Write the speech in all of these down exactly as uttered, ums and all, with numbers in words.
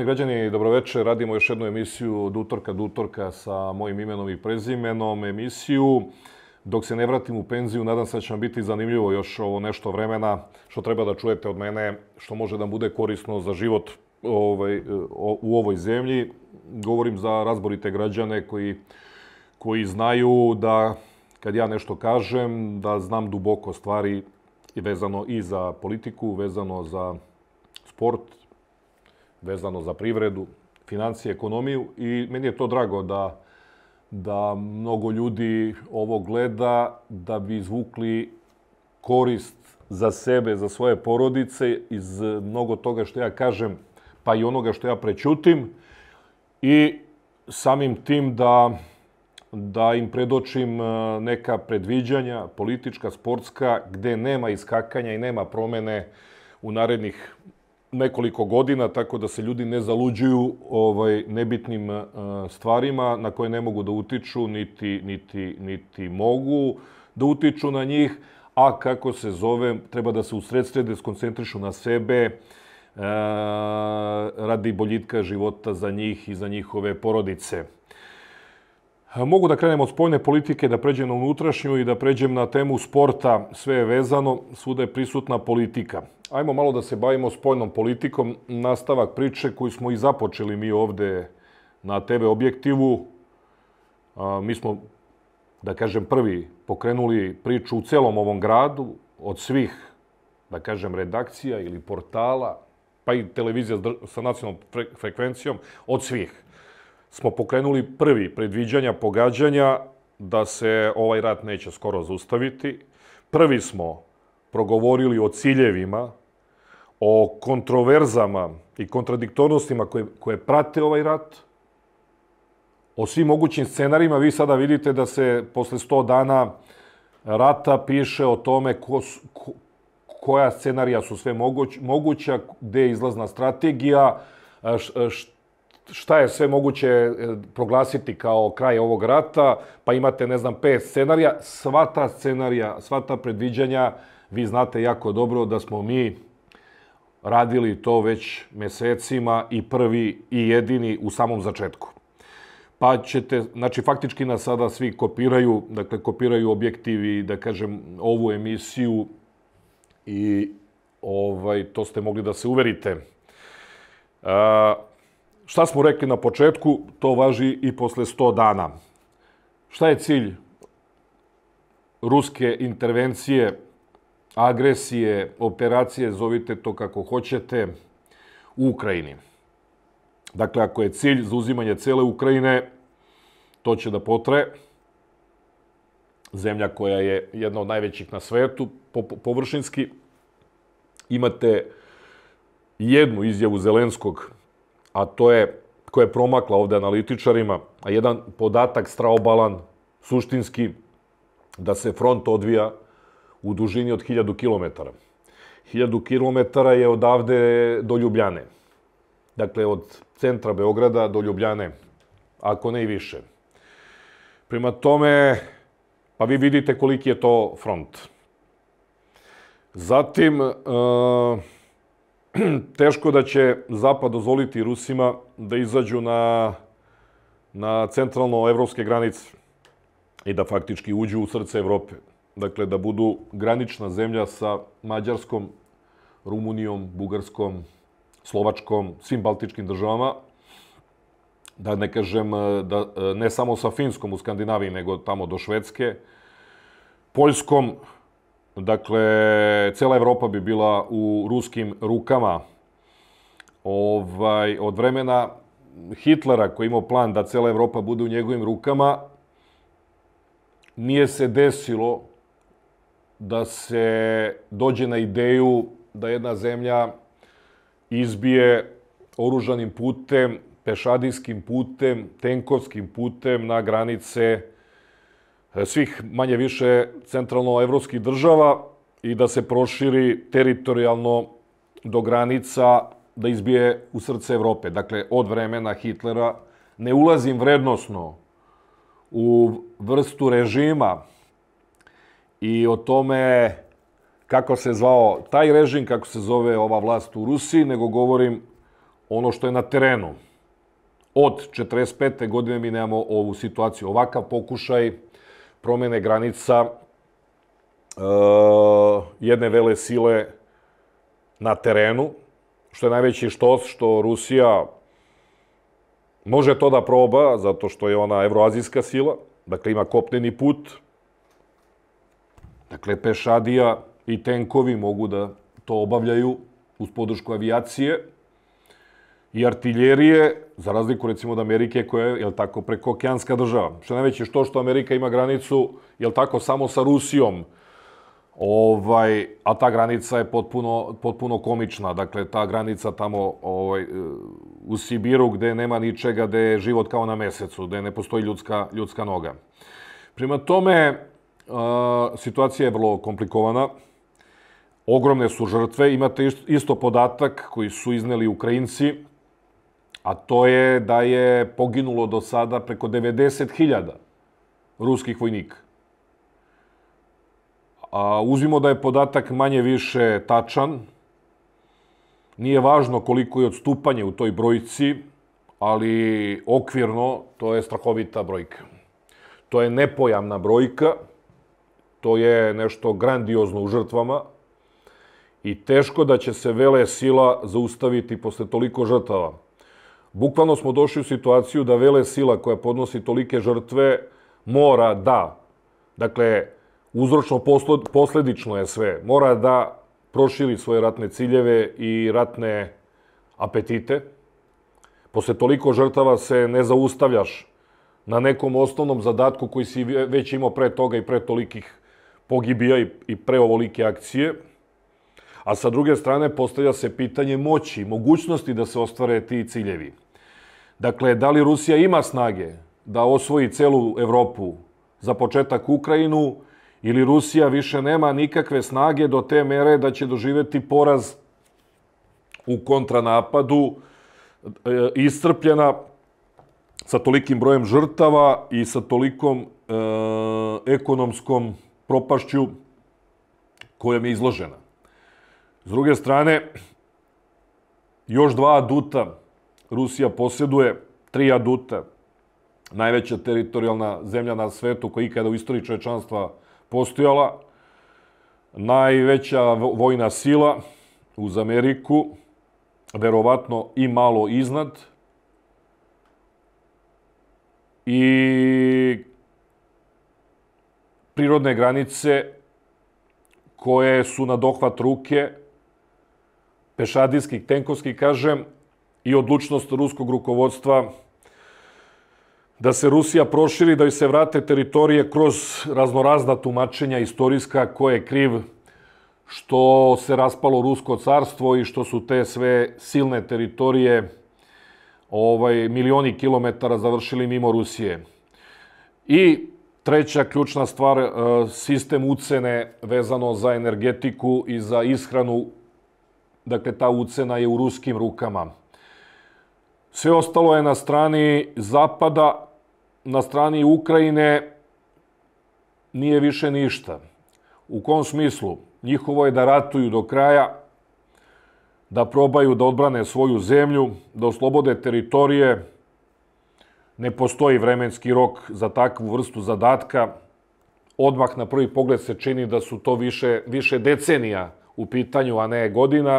Poštovani građani, dobroveče. Radimo još jednu emisiju od utorka do utorka sa mojim imenom i prezimenom. Emisiju dok se ne vratim u penziju, nadam se da će vam biti zanimljivo još ovo nešto vremena što treba da čujete od mene, što može da bude korisno za život ovaj, u ovoj zemlji. Govorim za razborite građane koji, koji znaju da kad ja nešto kažem, da znam duboko stvari vezano i za politiku, vezano za sport, vezano za privredu, financije, ekonomiju i meni je to drago da, da mnogo ljudi ovo gleda da bi izvukli korist za sebe, za svoje porodice iz mnogo toga što ja kažem, pa i onoga što ja prećutim i samim tim da, da im predočim neka predviđanja, politička, sportska, gde nema iskakanja i nema promene u narednih nekoliko godina, tako da se ljudi ne zaluđuju ovaj, nebitnim uh, stvarima na koje ne mogu da utiču, niti, niti, niti mogu da utiču na njih, a kako se zove, treba da se usredsrede, skoncentrišu na sebe uh, radi boljitka života za njih i za njihove porodice. Mogu da krenem od spoljne politike, da pređem na unutrašnju i da pređem na temu sporta. Sve je vezano, svuda je prisutna politika. Ajmo malo da se bavimo spoljnom politikom. Nastavak priče koju smo i započeli mi ovde na te ve objektivu. Mi smo, da kažem, prvi pokrenuli priču u celom ovom gradu, od svih, da kažem, redakcija ili portala, pa i televizija sa nacionalnom frekvencijom, od svih smo pokrenuli prvi predviđanja, pogađanja da se ovaj rat neće skoro zaustaviti. Prvi smo progovorili o ciljevima, o kontroverzama i kontradiktornostima koje, koje prate ovaj rat, o svim mogućim scenarijima. Vi sada vidite da se posle sto dana rata piše o tome ko, ko, koja scenarija su sve moguć, moguća, gde je izlazna strategija, š, š, šta je sve moguće proglasiti kao kraj ovog rata, pa imate, ne znam, pet scenarija. Sva ta scenarija, sva ta predviđanja, vi znate jako dobro da smo mi radili to već mesecima i prvi i jedini u samom začetku. Pa ćete, znači, faktički nas sada svi kopiraju, dakle, kopiraju objektivi, da kažem, ovu emisiju i ovaj, to ste mogli da se uverite. A, Šta smo rekli na početku, to važi i posle sto dana. Šta je cilj ruske intervencije, agresije, operacije, zovite to kako hoćete, u Ukrajini? Dakle, ako je cilj zauzimanje cele Ukrajine, to će da potraje. Zemlja koja je jedna od najvećih na svetu, površinski. Imate jednu izjavu Zelenskog, a to je, koja je promakla ovde analitičarima, a jedan podatak straobalan, suštinski, da se front odvija u dužini od hiljadu kilometara. Hiljadu kilometara je odavde do Ljubljane. Dakle, od centra Beograda do Ljubljane, ako ne i više. Prema tome, pa vi vidite koliki je to front. Zatim, uh, teško da će Zapad dozvoliti Rusima da izađu na, na centralno-evropske granice i da faktički uđu u srce Evrope. Dakle, da budu granična zemlja sa Mađarskom, Rumunijom, Bugarskom, Slovačkom, svim baltičkim državama. Da ne kažem, da, ne samo sa Finskom u Skandinaviji, nego tamo do Švedske, Poljskom. Dakle, cela Evropa bi bila u ruskim rukama. Ovaj, od vremena Hitlera, koji je imao plan da cela Evropa bude u njegovim rukama, nije se desilo da se dođe na ideju da jedna zemlja izbije oružanim putem, pešadijskim putem, tenkovskim putem na granice svih manje više centralnoevropskih država i da se proširi teritorijalno do granica, da izbije u srce Evrope. Dakle, od vremena Hitlera ne ulazim vrednosno u vrstu režima i o tome kako se zvao taj režim, kako se zove ova vlast u Rusiji, nego govorim ono što je na terenu. Od četrdeset pete godine mi nemamo ovu situaciju. Ovakav pokušaj promene granica jedne vele sile na terenu, što je najveći štos, što Rusija može to da proba, zato što je ona evroazijska sila, dakle ima kopneni put, dakle pešadija i tenkovi mogu da to obavljaju uz podršku avijacije i artiljerije, za razliku recimo od Amerike koja je, jel tako, prekookeanska država. Što je najveće što što Amerika ima granicu, jel tako, samo sa Rusijom, ovaj, a ta granica je potpuno, potpuno komična. Dakle, ta granica tamo ovaj, u Sibiru gde nema ničega, gde je život kao na mesecu, gde ne postoji ljudska, ljudska noga. Prema tome, a, situacija je vrlo komplikovana. Ogromne su žrtve. Imate isto podatak koji su izneli Ukrajinci, a to je da je poginulo do sada preko devedeset hiljada ruskih vojnika. A uzmimo da je podatak manje više tačan. Nije važno koliko je odstupanje u toj brojci, ali okvirno to je strahovita brojka. To je nepojamna brojka, to je nešto grandiozno u žrtvama i teško da će se vele sila zaustaviti posle toliko žrtava. Bukvalno smo došli u situaciju da vele sila koja podnosi tolike žrtve mora da, dakle, uzročno posledično je sve, mora da proširi svoje ratne ciljeve i ratne apetite. Posle toliko žrtava se ne zaustavljaš na nekom osnovnom zadatku koji si već imao pre toga i pre tolikih pogibija i pre ovolike akcije. A sa druge strane postavlja se pitanje moći, mogućnosti da se ostvare ti ciljevi. Dakle, da li Rusija ima snage da osvoji celu Evropu, za početak Ukrajinu, ili Rusija više nema nikakve snage do te mere da će doživeti poraz u kontranapadu, iscrpljena sa tolikim brojem žrtava i sa tolikom e, ekonomskom propašću kojom je izložena. S druge strane, još dva aduta Rusija posjeduje, tri aduta, najveća teritorijalna zemlja na svetu koja ikada u istoriji čovečanstva postojala, najveća vojna sila uz Ameriku, verovatno i malo iznad, i prirodne granice koje su na dohvat ruke, pešadijskih, tenkovskih, kažem, i odlučnost ruskog rukovodstva da se Rusija proširi, da joj se vrate teritorije kroz raznorazna tumačenja istorijska ko je kriv što se raspalo Rusko carstvo i što su te sve silne teritorije ovaj, milioni kilometara završili mimo Rusije. I treća ključna stvar, sistem ucene vezano za energetiku i za ishranu, dakle ta ucena je u ruskim rukama. Sve ostalo je na strani Zapada, na strani Ukrajine nije više ništa. U kom smislu? Njihovo je da ratuju do kraja, da probaju da odbrane svoju zemlju, da oslobode teritorije. Ne postoji vremenski rok za takvu vrstu zadatka. Odmah na prvi pogled se čini da su to više, više decenija u pitanju, a ne godina.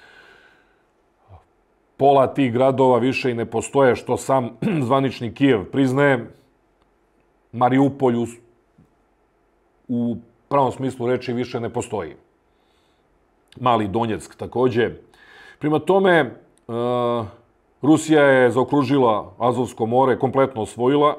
Pola tih gradova više i ne postoje, što sam zvanični Kijev priznaje. Mariupolj u, u pravom smislu reči više ne postoji. Mali Donjeck takođe. Prema tome, Rusija je zaokružila Azovsko more, kompletno osvojila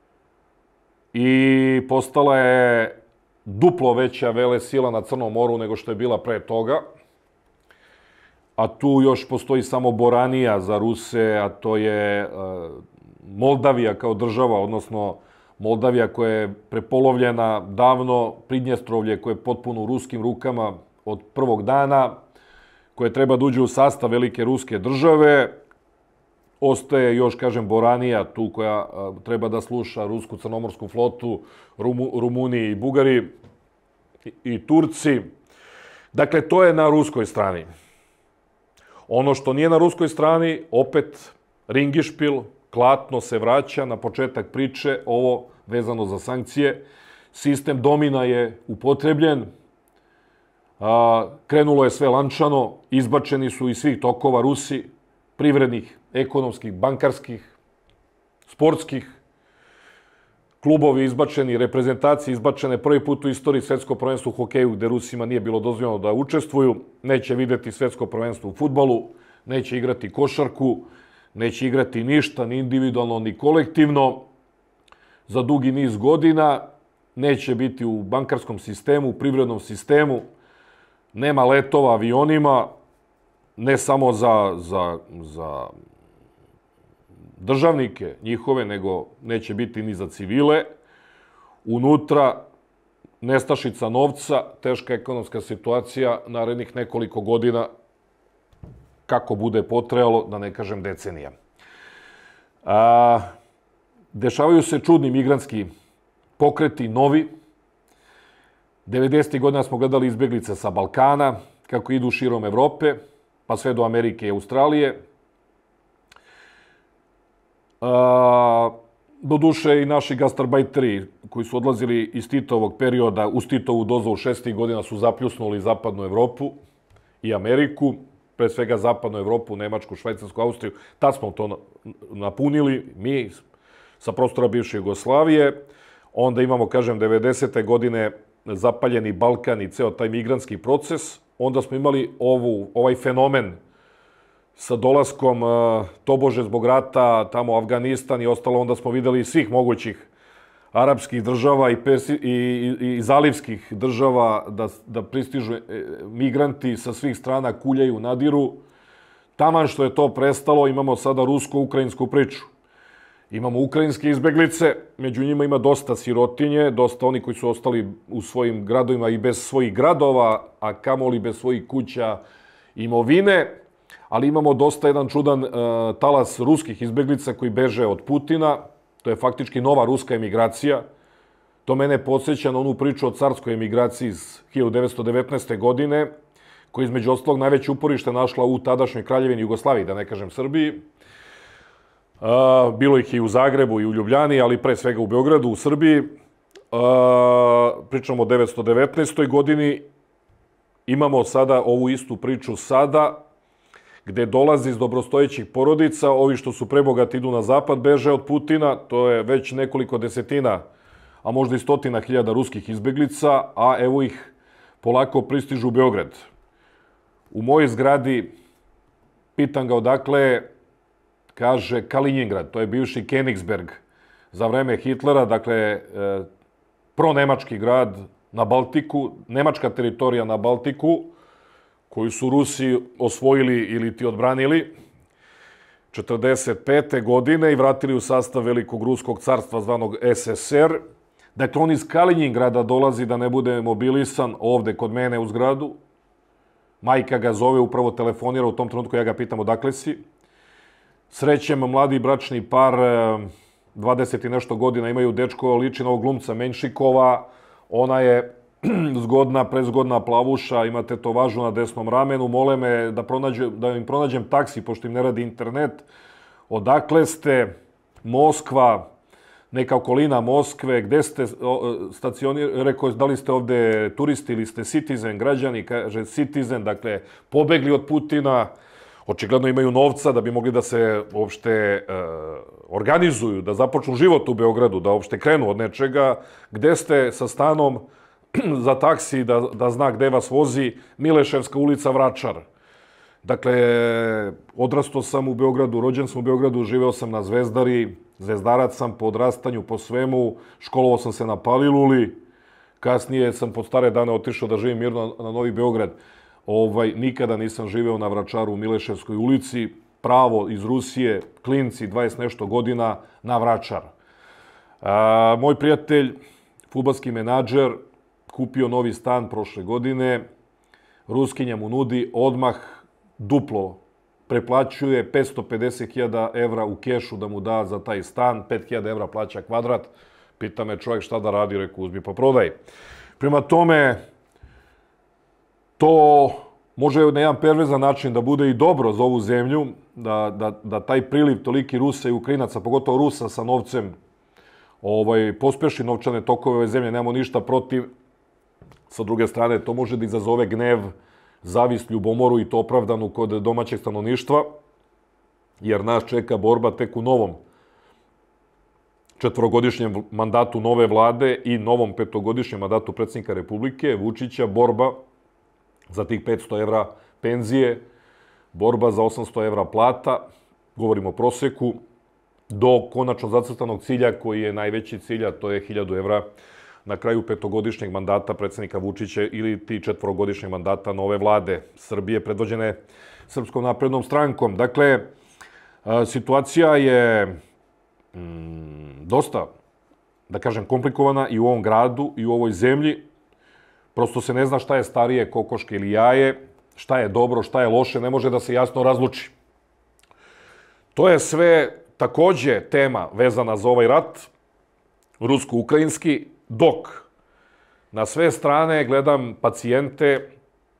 i postala je duplo veća velesila na Crnom moru nego što je bila pre toga. A tu još postoji samo boranija za Ruse, a to je Moldavija kao država, odnosno Moldavija koja je prepolovljena davno, Pridnjestrovlje koje je potpuno u ruskim rukama od prvog dana, koje treba da uđe u sastav velike ruske države. Ostaje još, kažem, Boranija, tu koja treba da sluša rusku crnomorsku flotu, Rumuniji i Bugari i Turci. Dakle, to je na ruskoj strani. Ono što nije na ruskoj strani, opet ringišpil, klatno se vraća na početak priče, ovo vezano za sankcije. Sistem domina je upotrebljen, krenulo je sve lančano, izbačeni su iz svih tokova Rusi, privrednih, ekonomskih, bankarskih, sportskih, klubovi izbačeni, reprezentacije izbačene, prvi put u istoriji svetsko prvenstvo u hokeju gde Rusima nije bilo dozvoljeno da učestvuju, neće videti svetsko prvenstvo u fudbalu, neće igrati košarku, neće igrati ništa, ni individualno, ni kolektivno, za dugi niz godina, neće biti u bankarskom sistemu, u privrednom sistemu, nema letova avionima, ne samo za, za, za državnike njihove, nego neće biti ni za civile. Unutra nestašica novca, teška ekonomska situacija, narednih nekoliko godina, kako bude potrajalo, da ne kažem decenija. A, dešavaju se čudni migrantski pokreti, novi. devedesetih godina smo gledali izbjeglice sa Balkana, kako idu širom Evrope, pa sve do Amerike i Australije. A, doduše i naši gastarbajteri koji su odlazili iz Titovog perioda, uz Titovu dozvolu šezdesetih godina su zapljusnuli zapadnu Evropu i Ameriku, pre svega zapadnu Evropu, Nemačku, Švajcarsku, Austriju. Tad smo to napunili, mi sa prostora bivše Jugoslavije. Onda imamo, kažem, devedesete godine zapaljeni Balkan i ceo taj migrantski proces. Onda smo imali ovu, ovaj fenomen sa dolaskom, tobože zbog rata, tamo Afganistan i ostalo. Onda smo videli svih mogućih arapskih država i, persi, i, i, i zalivskih država da, da pristižu migranti sa svih strana, kuljaju, nadiru. Taman što je to prestalo, imamo sada rusko-ukrajinsku priču. Imamo ukrajinske izbeglice, među njima ima dosta sirotinje, dosta oni koji su ostali u svojim gradovima i bez svojih gradova, a kamoli bez svojih kuća, imovine. Ali imamo dosta jedan čudan uh, talas ruskih izbeglica koji beže od Putina. To je faktički nova ruska emigracija. To mene podsjeća na onu priču o carskoj emigraciji iz hiljadu devetsto devetnaeste. godine, koja između ostalog najveće uporište našla u tadašnjoj kraljevini Jugoslaviji, da ne kažem Srbiji. Bilo ih i u Zagrebu i u Ljubljani, ali pre svega u Beogradu, u Srbiji. Pričamo o devetsto devetnaestoj. godini. Imamo sada ovu istu priču sada, gde dolazi iz dobrostojećih porodica, ovi što su prebogati idu na zapad, beže od Putina, to je već nekoliko desetina, a možda i stotina hiljada ruskih izbeglica, a evo ih polako pristižu u Beograd. U mojoj zgradi, pitan ga odakle, kaže Kaliningrad, to je bivši Königsberg za vreme Hitlera, dakle, pronemački grad na Baltiku, nemačka teritorija na Baltiku, koju su Rusi osvojili ili ti odbranili četrdeset pete. godine i vratili u sastav Velikog Ruskog carstva zvanog es es er. Dakle, on iz Kaliningrada dolazi da ne bude mobilisan ovde kod mene u zgradu. Majka ga zove, upravo telefonira u tom trenutku, ja ga pitam odakle si. Srećem mladi bračni par, dvadeset i nešto godina, imaju dečko, liči na ovog glumca Menšikova. Ona je zgodna, prezgodna plavuša, ima tetovažu na desnom ramenu, mole me da, pronađu, da im pronađem taksi, pošto im ne radi internet. Odakle ste? Moskva, neka okolina Moskve, gde ste stacionirali? Rekao, da li ste ovde turisti ili ste citizen, građani? Kaže, citizen, dakle, pobegli od Putina, očigledno imaju novca da bi mogli da se uopšte e, organizuju, da započnu život u Beogradu, da uopšte krenu od nečega. Gde ste sa stanom za taksi, da, da zna gde vas vozi? Mileševska ulica, Vračar. Dakle, odrastao sam u Beogradu, rođen sam u Beogradu, živeo sam na Zvezdari, zvezdarac sam po odrastanju, po svemu, školovao sam se na Paliluli, kasnije sam pod stare dane otišao da živim mirno na Novi Beograd. Ovaj, nikada nisam živeo na Vračaru u Mileševskoj ulici, pravo iz Rusije, klinci, dvadeset nešto godina, na Vračar. A, moj prijatelj, fudbalski menadžer, kupio novi stan prošle godine, Ruskinja mu nudi odmah duplo, preplaćuje petsto pedeset hiljada evra u kešu da mu da za taj stan, pet hiljada evra plaća kvadrat. Pita me čovjek šta da radi, reku uzmi pa prodaj. Prema tome, to može na jedan perverzan način da bude i dobro za ovu zemlju, da, da, da taj priliv toliki Rusa i Ukrajinaca, pogotovo Rusa sa novcem, ovaj, pospeši novčane tokove ove zemlje, nemamo ništa protiv. Sa druge strane, to može da izazove gnev, zavist, ljubomoru i to opravdanu kod domaćeg stanovništva, jer nas čeka borba tek u novom četvorogodišnjem mandatu nove vlade i novom petogodišnjem mandatu predsjednika Republike, Vučića, borba za tih petsto evra penzije, borba za osamsto evra plata, govorimo o proseku, do konačno zacrtanog cilja koji je najveći cilj, a to je hiljadu evra na kraju petogodišnjeg mandata predsjednika Vučića ili ti četvorogodišnjeg mandata nove vlade Srbije, predvođene Srpskom naprednom strankom. Dakle, situacija je mm, dosta, da kažem, komplikovana i u ovom gradu i u ovoj zemlji. Prosto se ne zna šta je starije, kokoške ili jaje, šta je dobro, šta je loše, ne može da se jasno razluči. To je sve takođe tema vezana za ovaj rat, rusko-ukrajinski, dok na sve strane gledam pacijente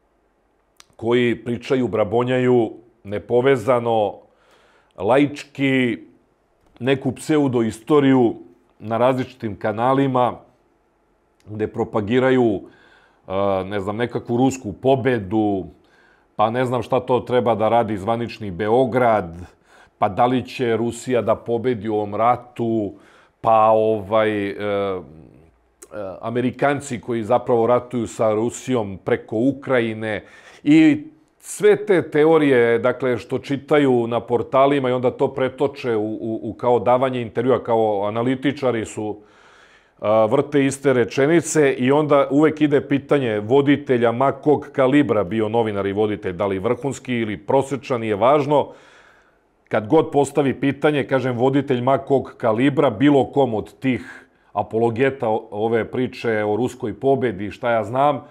koji pričaju, brabonjaju, nepovezano, laički, neku pseudoistoriju na različitim kanalima gde propagiraju, ne znam, nekakvu rusku pobedu, pa ne znam šta to treba da radi zvanični Beograd, pa da li će Rusija da pobedi u ovom ratu, pa ovaj, e, Amerikanci koji zapravo ratuju sa Rusijom preko Ukrajine i sve te teorije, dakle, što čitaju na portalima i onda to pretoče u, u, u kao davanje intervjua, kao analitičari su a, vrte iste rečenice i onda uvek ide pitanje voditelja ma kog kalibra, bio novinar i voditelj, da li vrhunski ili prosječan, nije važno. Kad god postavi pitanje, kažem, voditelj ma kog kalibra, bilo kom od tih apologeta ove priče o ruskoj pobedi, šta ja znam,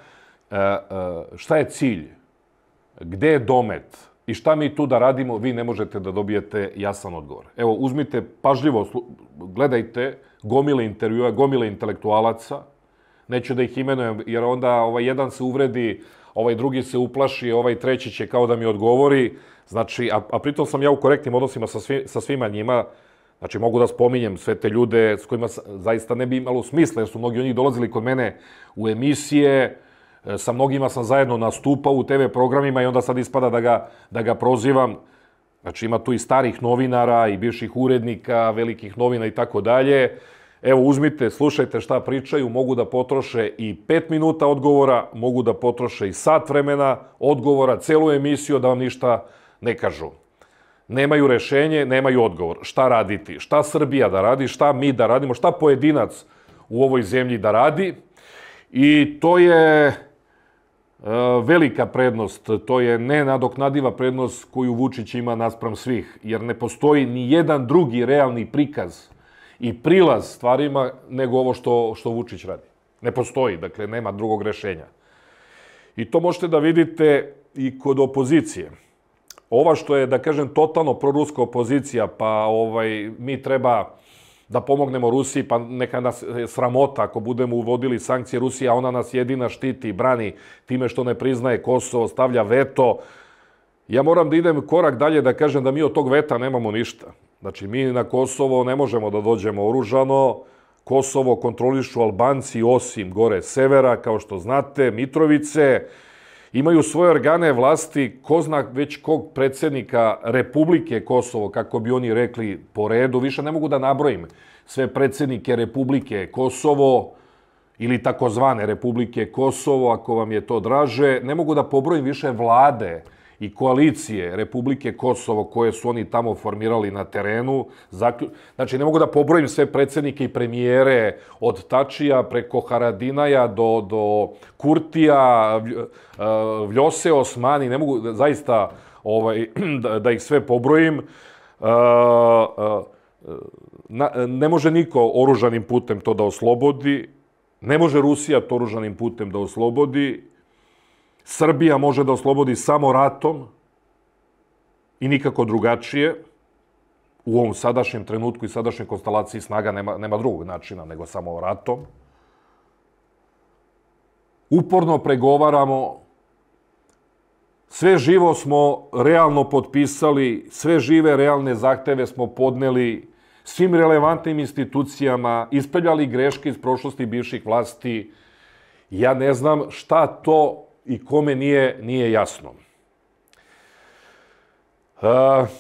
šta je cilj, gde je domet i šta mi tu da radimo, vi ne možete da dobijete jasan odgovor. Evo, uzmite pažljivo, gledajte gomile intervjua, gomile intelektualaca, neću da ih imenujem, jer onda ovaj jedan se uvredi, ovaj drugi se uplaši, ovaj treći će kao da mi odgovori, znači, a, a pritom sam ja u korektnim odnosima sa, svi, sa svima njima. Znači, mogu da spominjem sve te ljude s kojima zaista ne bi imalo smisla, jer su mnogi od njih dolazili kod mene u emisije, sa mnogima sam zajedno nastupao u te ve programima i onda sad ispada da ga, da ga prozivam. Znači, ima tu i starih novinara i bivših urednika, velikih novina i tako dalje. Evo, uzmite, slušajte šta pričaju, mogu da potroše i pet minuta odgovora, mogu da potroše i sat vremena odgovora, celu emisiju, da vam ništa ne kažu. Nemaju rešenje, nemaju odgovor. Šta raditi? Šta Srbija da radi? Šta mi da radimo? Šta pojedinac u ovoj zemlji da radi? I to je e, velika prednost, to je nenadoknadiva prednost koju Vučić ima naspram svih, jer ne postoji ni jedan drugi realni prikaz i prilaz stvarima nego ovo što, što Vučić radi. Ne postoji, dakle, nema drugog rešenja. I to možete da vidite i kod opozicije. Ova što je, da kažem, totalno proruska opozicija, pa ovaj, mi treba da pomognemo Rusiji, pa neka nas sramota ako budemo uvodili sankcije Rusije, a ona nas jedina štiti i brani time što ne priznaje Kosovo, stavlja veto. Ja moram da idem korak dalje da kažem da mi od tog veta nemamo ništa. Znači, mi na Kosovo ne možemo da dođemo oružano. Kosovo kontrolišu Albanci osim gore severa, kao što znate, Mitrovice. Imaju svoje organe vlasti, ko zna već kog predsjednika Republike Kosovo, kako bi oni rekli po redu. Više ne mogu da nabrojim sve predsjednike Republike Kosovo ili takozvane Republike Kosovo, ako vam je to draže. Ne mogu da pobrojim više vlade i koalicije Republike Kosovo koje su oni tamo formirali na terenu. Znači, ne mogu da pobrojim sve predsjednike i premijere od Tačija preko Haradinaja do, do Kurtija, Vljose, Osmani. Ne mogu zaista ovaj, da, da ih sve pobrojim. Ne može niko oružanim putem to da oslobodi. Ne može Rusija to oružanim putem da oslobodi. Srbija može da oslobodi samo ratom i nikako drugačije. U ovom sadašnjem trenutku i sadašnjoj konstelaciji snaga nema, nema drugog načina nego samo ratom. Uporno pregovaramo Sve živo smo realno potpisali, sve žive realne zahteve smo podneli svim relevantnim institucijama, ispravljali greške iz prošlosti bivših vlasti. Ja ne znam šta to i kome nije, nije jasno. E,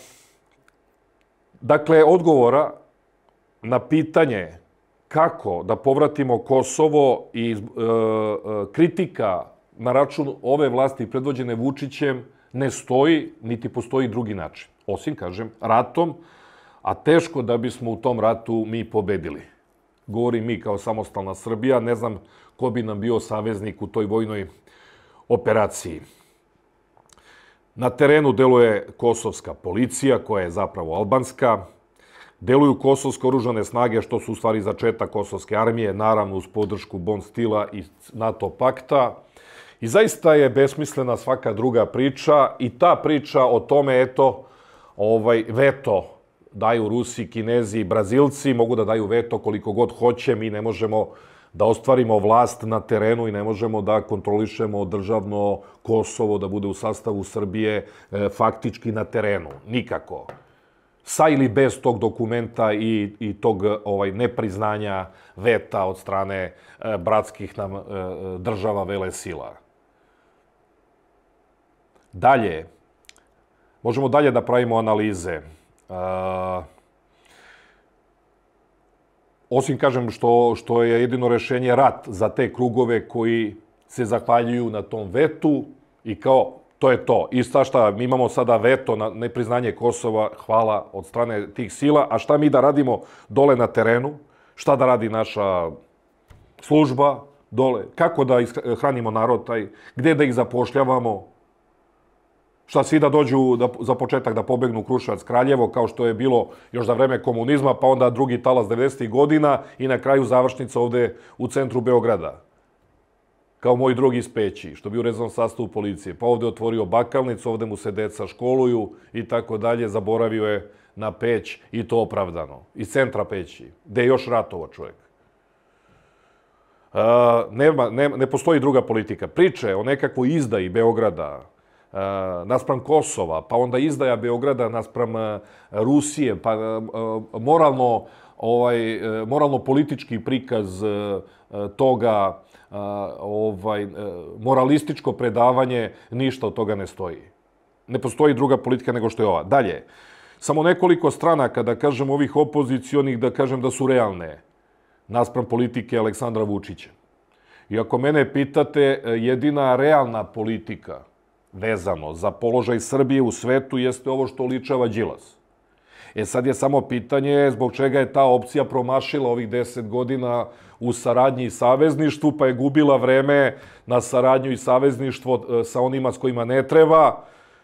dakle, odgovora na pitanje kako da povratimo Kosovo i e, kritika na račun ove vlasti predvođene Vučićem ne stoji, niti postoji drugi način. Osim, kažem, ratom, a teško da bismo u tom ratu mi pobedili. Govorim mi kao samostalna Srbija, ne znam ko bi nam bio saveznik u toj vojnoj operaciji. Na terenu deluje kosovska policija, koja je zapravo albanska. Deluju kosovske oružane snage, što su u stvari začetak kosovske armije, naravno uz podršku Bon Stila i NATO pakta. I zaista je besmislena svaka druga priča i ta priča o tome, eto, ovaj, veto daju Rusi, Kinezi i Brazilci, mogu da daju veto koliko god hoće, mi ne možemo da ostvarimo vlast na terenu i ne možemo da kontrolišemo državno Kosovo, da bude u sastavu Srbije e, faktički na terenu. Nikako. Sa ili bez tog dokumenta i, i tog ovaj, nepriznanja veta od strane e, bratskih nam e, država velesila. Dalje, možemo dalje da pravimo analize. Uh, osim, kažem, što, što je jedino rešenje rat za te krugove koji se zahvaljuju na tom vetu i kao, to je to. I šta šta, mi imamo sada veto na nepriznanje Kosova, hvala, od strane tih sila, a šta mi da radimo dole na terenu? Šta da radi naša služba dole? Kako da hranimo narod taj? Gde da ih zapošljavamo? Šta, svi da dođu da, za početak da pobegnu Kruševac, Kraljevo, kao što je bilo još za vreme komunizma, pa onda drugi talas devedesetih godina i na kraju završnica ovde u centru Beograda. Kao moj drug iz Peći, što bi u rezervnom sastavu policije. Pa ovde otvorio bakalnicu, ovde mu se deca školuju i tako dalje. Zaboravio je na Peć i to opravdano. Iz centra Peći, gde je još ratovo čovjek. Uh, nema, ne, ne postoji druga politika. Priče o nekakvoj izdaji Beograda, Uh, naspram Kosova, pa onda izdaja Beograda naspram uh, Rusije, pa uh, moralno, ovaj, uh, moralno-politički prikaz uh, toga, uh, ovaj, uh, moralističko predavanje, ništa od toga ne stoji. Ne postoji druga politika nego što je ova. Dalje, samo nekoliko stranaka, da kažem, ovih opozicionih, da kažem da su realne, naspram politike Aleksandra Vučića. I ako mene pitate, jedina realna politika vezano za položaj Srbije u svetu jeste ovo što ličava Đilas. E sad je samo pitanje zbog čega je ta opcija promašila ovih deset godina u saradnji i savezništvu, pa je gubila vreme na saradnju i savezništvo sa onima s kojima ne treba,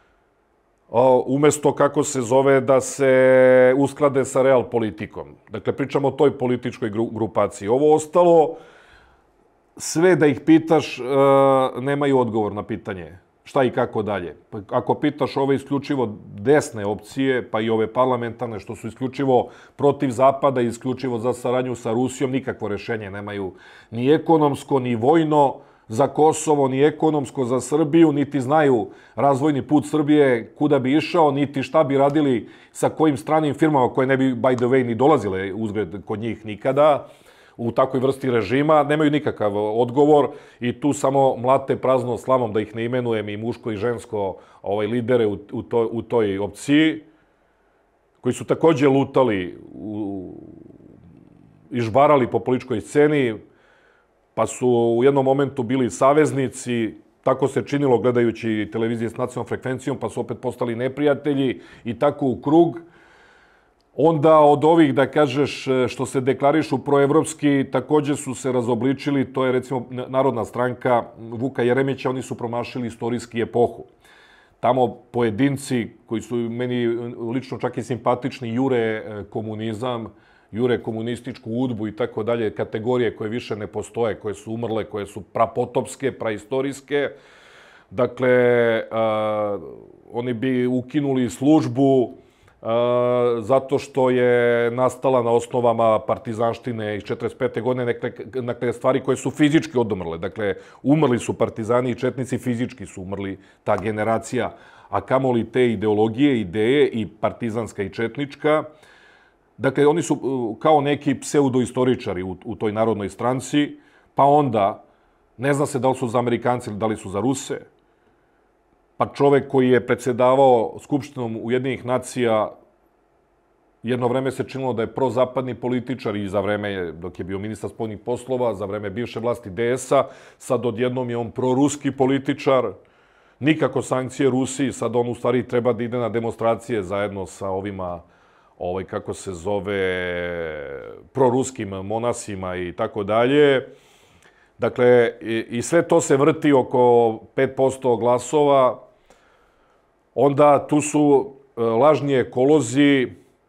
umesto, kako se zove, da se usklade sa real politikom. Dakle, pričamo o toj političkoj grupaciji. Ovo ostalo, sve da ih pitaš, nemaju odgovor na pitanje. Šta i kako dalje. Ako pitaš ove isključivo desne opcije, pa i ove parlamentarne, što su isključivo protiv Zapada i isključivo za saradnju sa Rusijom, nikakvo rešenje nemaju ni ekonomsko, ni vojno za Kosovo, ni ekonomsko za Srbiju, niti znaju razvojni put Srbije kuda bi išao, niti šta bi radili sa kojim stranim firmama koje ne bi, by the way, ni dolazile uzgled kod njih nikada, u takvoj vrsti režima, nemaju nikakav odgovor i tu samo mlate prazno slamom, da ih ne imenujem, i muško i žensko ovaj, lidere u, u, to, u toj opciji, koji su takođe lutali u, i žbarali po političkoj sceni, pa su u jednom momentu bili saveznici, tako se činilo gledajući televizije s nacionalnom frekvencijom, pa su opet postali neprijatelji i tako u krug. Onda od ovih, da kažeš, što se deklarišu proevropski, takođe su se razobličili, to je recimo Narodna stranka Vuka Jeremića, oni su promašili istorijski epohu. Tamo pojedinci koji su meni lično čak i simpatični jure komunizam, jure komunističku udbu i tako dalje, kategorije koje više ne postoje, koje su umrle, koje su prapotopske, praistorijske. Dakle, uh, oni bi ukinuli službu, zato što je nastala na osnovama partizanštine iz četrdeset pete godine, dakle, stvari koje su fizički odumrle. Dakle, umrli su partizani i četnici, fizički su umrli ta generacija, a kamoli te ideologije, ideje i partizanska i četnička. Dakle, oni su kao neki pseudoistoričari u, u toj narodnoj stranci, pa onda, ne zna se da li su za Amerikanci ili da li su za Ruse, pa čovek koji je predsjedavao Skupštinom Ujedinjenih nacija, jedno vreme se činilo da je prozapadni političar i za vreme, dok je bio ministar spoljnih poslova, za vreme bivše vlasti D S-a, sad odjednom je on proruski političar, nikako sankcije Rusiji, sad on u stvari treba da ide na demonstracije zajedno sa ovima, ovaj, kako se zove, proruskim monasima i tako dalje. Dakle, i sve to se vrti oko pet posto glasova. Onda tu su lažni ekolozi,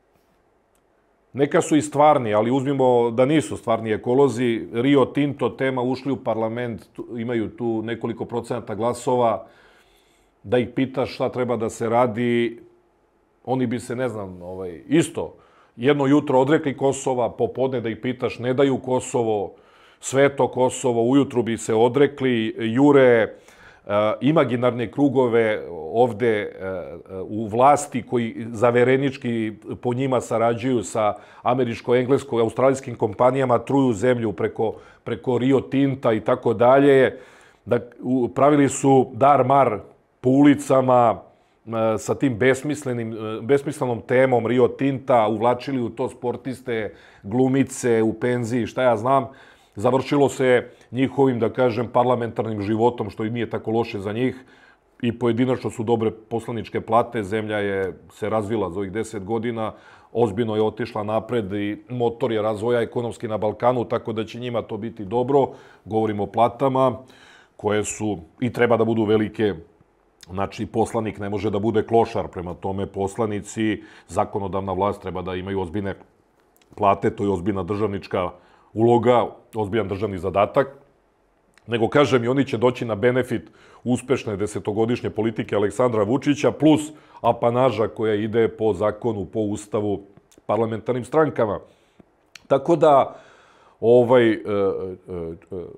neka su i stvarni, ali uzmimo da nisu stvarni ekolozi. Rio Tinto tema ušli u parlament, imaju tu nekoliko procenata glasova. Da ih pitaš šta treba da se radi, oni bi se, ne znam, ovaj, isto, jedno jutro odrekli Kosova, popodne da ih pitaš ne daju Kosovo, sveto Kosovo, ujutru bi se odrekli, jure uh, imaginarne krugove ovde uh, u vlasti koji zaverenički po njima sarađuju sa američko-englesko-australijskim kompanijama, truju zemlju preko, preko Rio Tinta i tako dalje. Da, u, pravili su dar-mar po ulicama sa tim besmislenim, besmislenom temom Rio Tinta, uvlačili u to sportiste, glumice u penziji, šta ja znam. Završilo se njihovim, da kažem, parlamentarnim životom, što i nije tako loše za njih. I pojedinačno su dobre poslaničke plate, zemlja je se razvila za ovih deset godina, ozbiljno je otišla napred i motor je razvoja ekonomski na Balkanu, tako da će njima to biti dobro. Govorimo o platama koje su i treba da budu velike. Znači, poslanik ne može da bude klošar, prema tome poslanici, zakonodavna vlast treba da imaju ozbiljne plate, to je ozbiljna državnička uloga, ozbiljan državni zadatak. Nego, kažem, i oni će doći na benefit uspešne desetogodišnje politike Aleksandra Vučića, plus apanaža koja ide po zakonu, po ustavu parlamentarnim strankama. Tako da, ovaj... E, e, e,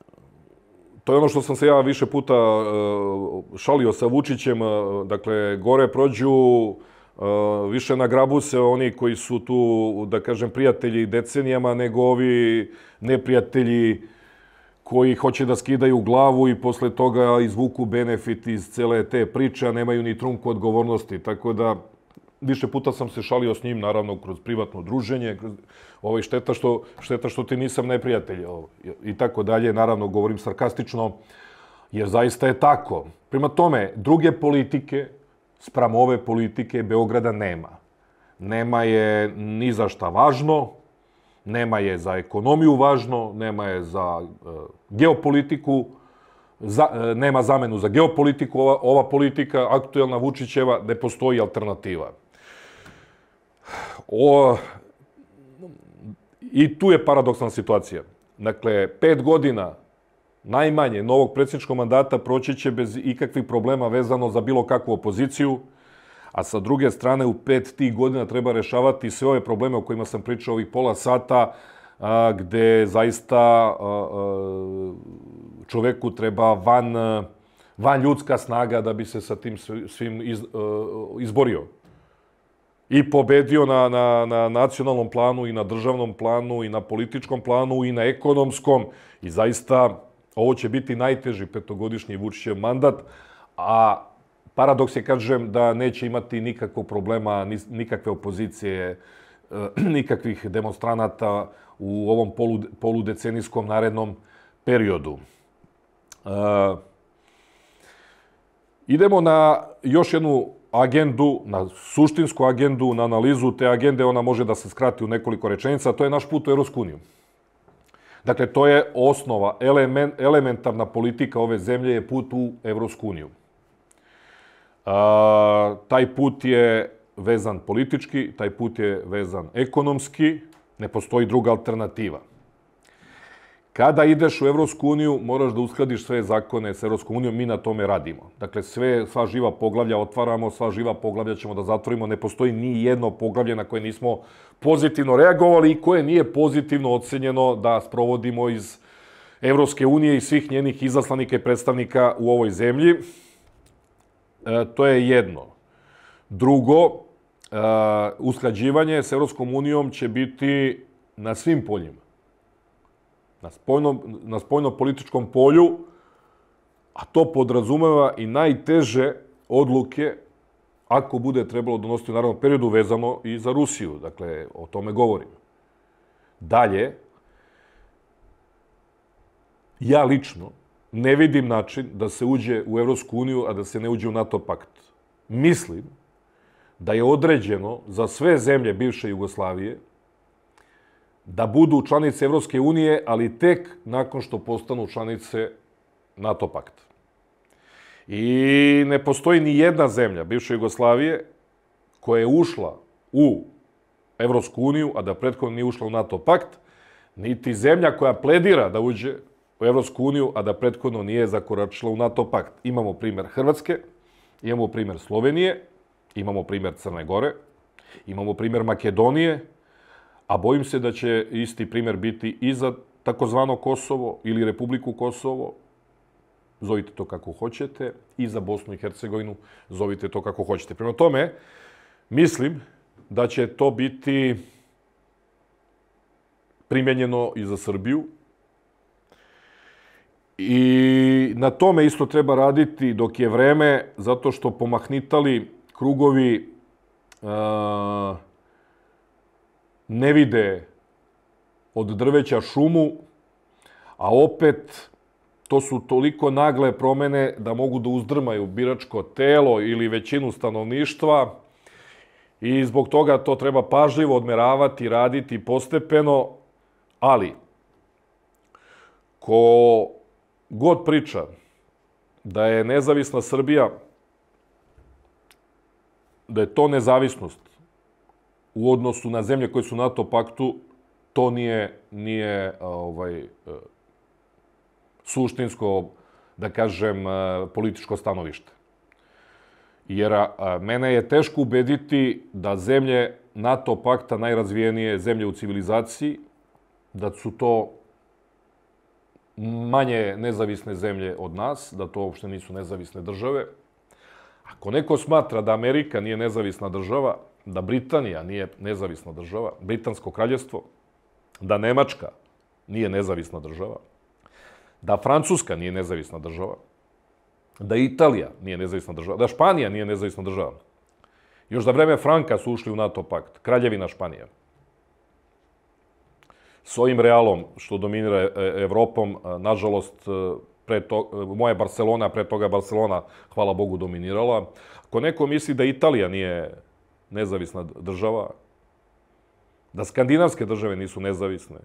to je ono što sam se ja više puta šalio sa Vučićem, dakle, gore prođu, više nagrabu se oni koji su tu, da kažem, prijatelji decenijama, nego ovi neprijatelji koji hoće da skidaju glavu i posle toga izvuku benefit iz cele te priče, a nemaju ni trunku odgovornosti. Tako da, više puta sam se šalio s njim, naravno, kroz privatno druženje, ovaj, šteta, što, šteta što ti nisam neprijatelj i tako dalje. Naravno, govorim sarkastično, jer zaista je tako. Prema tome, druge politike, spram ove politike, Beograda nema. Nema je ni za šta važno, nema je za ekonomiju važno, nema je za uh, geopolitiku, za, uh, nema zamenu za geopolitiku. Ova, ova politika, aktuelna Vučićeva, ne postoji alternativa. O, I tu je paradoksalna situacija. Dakle, pet godina najmanje novog predsjedničkog mandata proći će bez ikakvih problema vezano za bilo kakvu opoziciju, a sa druge strane u pet tih godina treba rešavati sve ove probleme o kojima sam pričao ovih pola sata, a, gde zaista a, a, čoveku treba van, van ljudska snaga da bi se sa tim svim iz, a, izborio. I pobedio na, na, na nacionalnom planu, i na državnom planu, i na političkom planu, i na ekonomskom. I zaista ovo će biti najteži petogodišnji Vučićev mandat, a paradoks je, kažem, da neće imati nikakvog problema, nikakve opozicije, nikakvih demonstranata u ovom polu, poludecenijskom narednom periodu. E, idemo na još jednu agendu, na suštinsku agendu, na analizu te agende. Ona može da se skrati u nekoliko rečenica, a to je naš put u Evropsku uniju. Dakle, to je osnova, element, elementarna politika ove zemlje je put u Evropsku uniju. A, taj put je vezan politički, taj put je vezan ekonomski, ne postoji druga alternativa. Kada ideš u Evropsku uniju, moraš da uskladiš sve zakone s Evropskom unijom, mi na tome radimo. Dakle, sve, sva živa poglavlja otvaramo, sva živa poglavlja ćemo da zatvorimo. Ne postoji ni jedno poglavlje na koje nismo pozitivno reagovali i koje nije pozitivno ocenjeno da sprovodimo iz Evropske unije i svih njenih izaslanika i predstavnika u ovoj zemlji. E, to je jedno. Drugo, e, usklađivanje s Evropskom unijom će biti na svim poljima. Na, spoljno, na spoljno-političkom polju, a to podrazumeva i najteže odluke ako bude trebalo donositi u narednom periodu vezano i za Rusiju. Dakle, o tome govorim. Dalje, ja lično ne vidim način da se uđe u Evropsku uniju, a da se ne uđe u NATO pakt. Mislim da je određeno za sve zemlje bivše Jugoslavije da budu članice Evropske unije, ali tek nakon što postanu članice NATO pakta. I ne postoji ni jedna zemlja bivše Jugoslavije koja je ušla u Evropsku uniju, a da prethodno nije ušla u NATO pakt, niti zemlja koja pledira da uđe u Evropsku uniju, a da prethodno nije zakoračila u NATO pakt. Imamo primjer Hrvatske, imamo primjer Slovenije, imamo primjer Crne Gore, imamo primjer Makedonije, a bojim se da će isti primjer biti i za takozvano Kosovo ili Republiku Kosovo, zovite to kako hoćete, i za Bosnu i Hercegovinu, zovite to kako hoćete. Prema tome, mislim da će to biti primjenjeno i za Srbiju. I na tome isto treba raditi dok je vreme, zato što pomahnitali krugovi uh, ne vide od drveća šumu, a opet to su toliko nagle promene da mogu da uzdrmaju biračko telo ili većinu stanovništva i zbog toga to treba pažljivo odmeravati, raditi postepeno, ali ko god priča da je nezavisna Srbija, da je to nezavisnost u odnosu na zemlje koje su u NATO paktu, to nije, nije ovaj, suštinsko, da kažem, političko stanovište. Jer a, mene je teško ubediti da zemlje NATO pakta, najrazvijenije zemlje u civilizaciji, da su to manje nezavisne zemlje od nas, da to uopšte nisu nezavisne države. Ako neko smatra da Amerika nije nezavisna država, da Britanija nije nezavisna država, Britansko kraljevstvo, da Nemačka nije nezavisna država, da Francuska nije nezavisna država, da Italija nije nezavisna država, da Španija nije nezavisna država. Još za vreme Franka su ušli u NATO pakt, Kraljevina Španija. S ovim realom što dominira Evropom, nažalost, pre to, moja Barcelona, pre toga Barcelona, hvala Bogu, dominirala. Ako neko misli da Italija nije nezavisna država, da skandinavske države nisu nezavisne,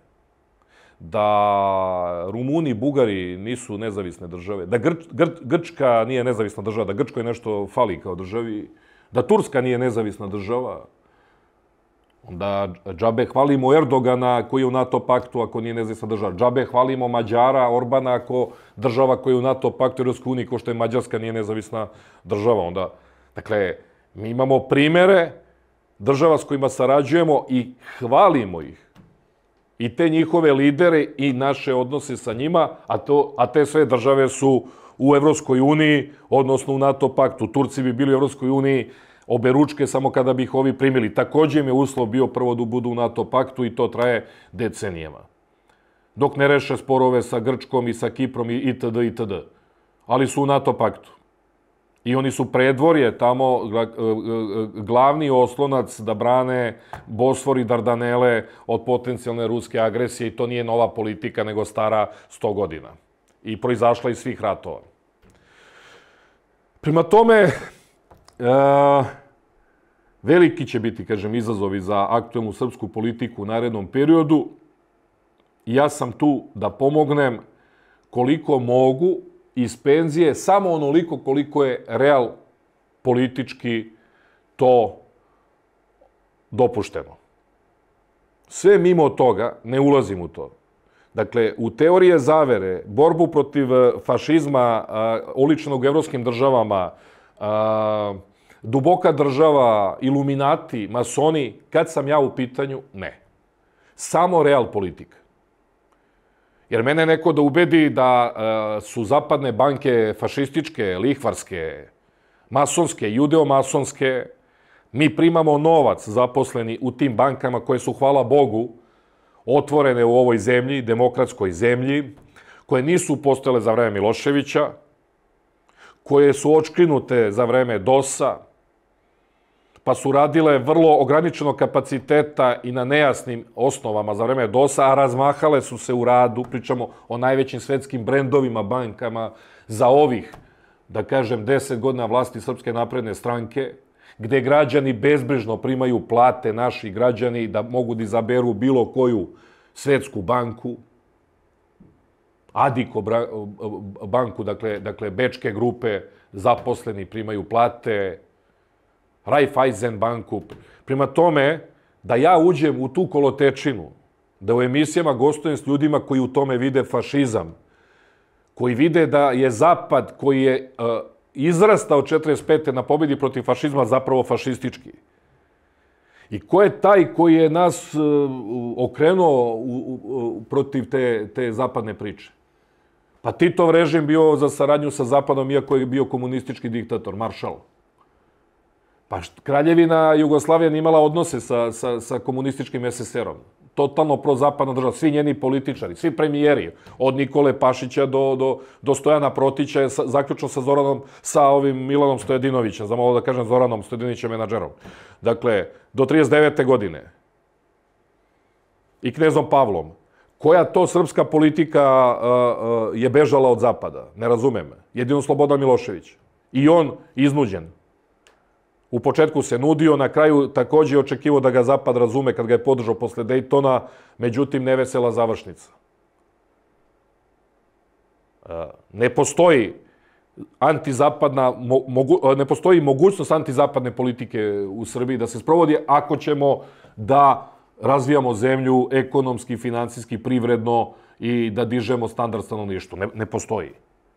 da Rumuni, Bugari nisu nezavisne države, da Gr Gr Grčka nije nezavisna država, da Grčkoj nešto fali kao državi, da Turska nije nezavisna država, onda džabe hvalimo Erdogana koji je u NATO paktu ako nije nezavisna država. Džabe hvalimo Mađara, Orbana ako država koja je u NATO paktu i Europskoj uniji, ko što je Mađarska, nije nezavisna država. Onda, dakle, mi imamo primere država s kojima sarađujemo i hvalimo ih. I te njihove lidere i naše odnose sa njima, a, to, a te sve države su u Evropskoj uniji, odnosno u NATO paktu. Turci bi bili u Evropskoj uniji obe ručke samo kada bi ih ovi primili. Također im je uslov bio prvo da budu u NATO paktu i to traje decenijama. Dok ne reše sporove sa Grčkom i sa Kiprom i itd. itd. Ali su u NATO paktu. I oni su predvorje tamo, glavni oslonac da brane Bosfor i Dardanele od potencijalne ruske agresije i to nije nova politika, nego stara sto godina. I proizašla iz svih ratova. Prema tome, e, veliki će biti, kažem, izazovi za aktuelnu srpsku politiku u narednom periodu. I ja sam tu da pomognem koliko mogu iz penzije, samo onoliko koliko je real politički to dopušteno. Sve mimo toga, ne ulazim u to. Dakle, u teorije zavere, borbu protiv fašizma oličenog u evropskim državama, duboka država, iluminati, masoni, kad sam ja u pitanju, ne. Samo real politika. Jer mene neko da ubedi da su zapadne banke fašističke, lihvarske, masonske, judeo-masonske, mi primamo novac zaposleni u tim bankama koje su, hvala Bogu, otvorene u ovoj zemlji, demokratskoj zemlji, koje nisu postojale za vreme Miloševića, koje su očkrinute za vreme dosa, pa su radile vrlo ograničenog kapaciteta i na nejasnim osnovama za vreme dosa, a razmahale su se u radu, pričamo o najvećim svetskim brendovima, bankama, za ovih, da kažem, deset godina vlasti Srpske napredne stranke, gde građani bezbrižno primaju plate, naši građani, da mogu da izaberu bilo koju svetsku banku, Adiko banku, dakle, dakle bečke grupe, zaposleni primaju plate, Raiffeisen banku. Prema tome, da ja uđem u tu kolotečinu, da u emisijama gostujem s ljudima koji u tome vide fašizam, koji vide da je Zapad, koji je uh, izrastao četrdeset pete na pobjedi protiv fašizma, zapravo fašistički. I ko je taj koji je nas uh, okrenuo u, u, u, protiv te, te zapadne priče? Pa Titov režim bio za saradnju sa Zapadom, iako je bio komunistički diktator, maršal. Pa Kraljevina Jugoslavija nije imala odnose sa, sa, sa komunističkim es es erom. Totalno prozapadna država. Svi njeni političari, svi premijeri, od Nikole Pašića do, do, do Stojana Protića, sa, zaključno sa Zoranom, sa ovim Milanom Stojadinovićem, za malo da kažem Zoranom Stojadinovićem menadžerom. Dakle, do trideset devete godine. I knezom Pavlom. Koja to srpska politika uh, uh, je bežala od Zapada? Ne razumem. Jedino Slobodan Milošević. I on iznuđen. U početku se nudio, na kraju također je očekivao da ga Zapad razume kad ga je podržao posle Dejtona, međutim nevesela završnica. Ne postoji antizapadna, mogu, ne postoji mogućnost antizapadne politike u Srbiji da se sprovodi ako ćemo da razvijamo zemlju ekonomski, financijski, privredno i da dižemo standard stanovništva. Ne, ne postoji.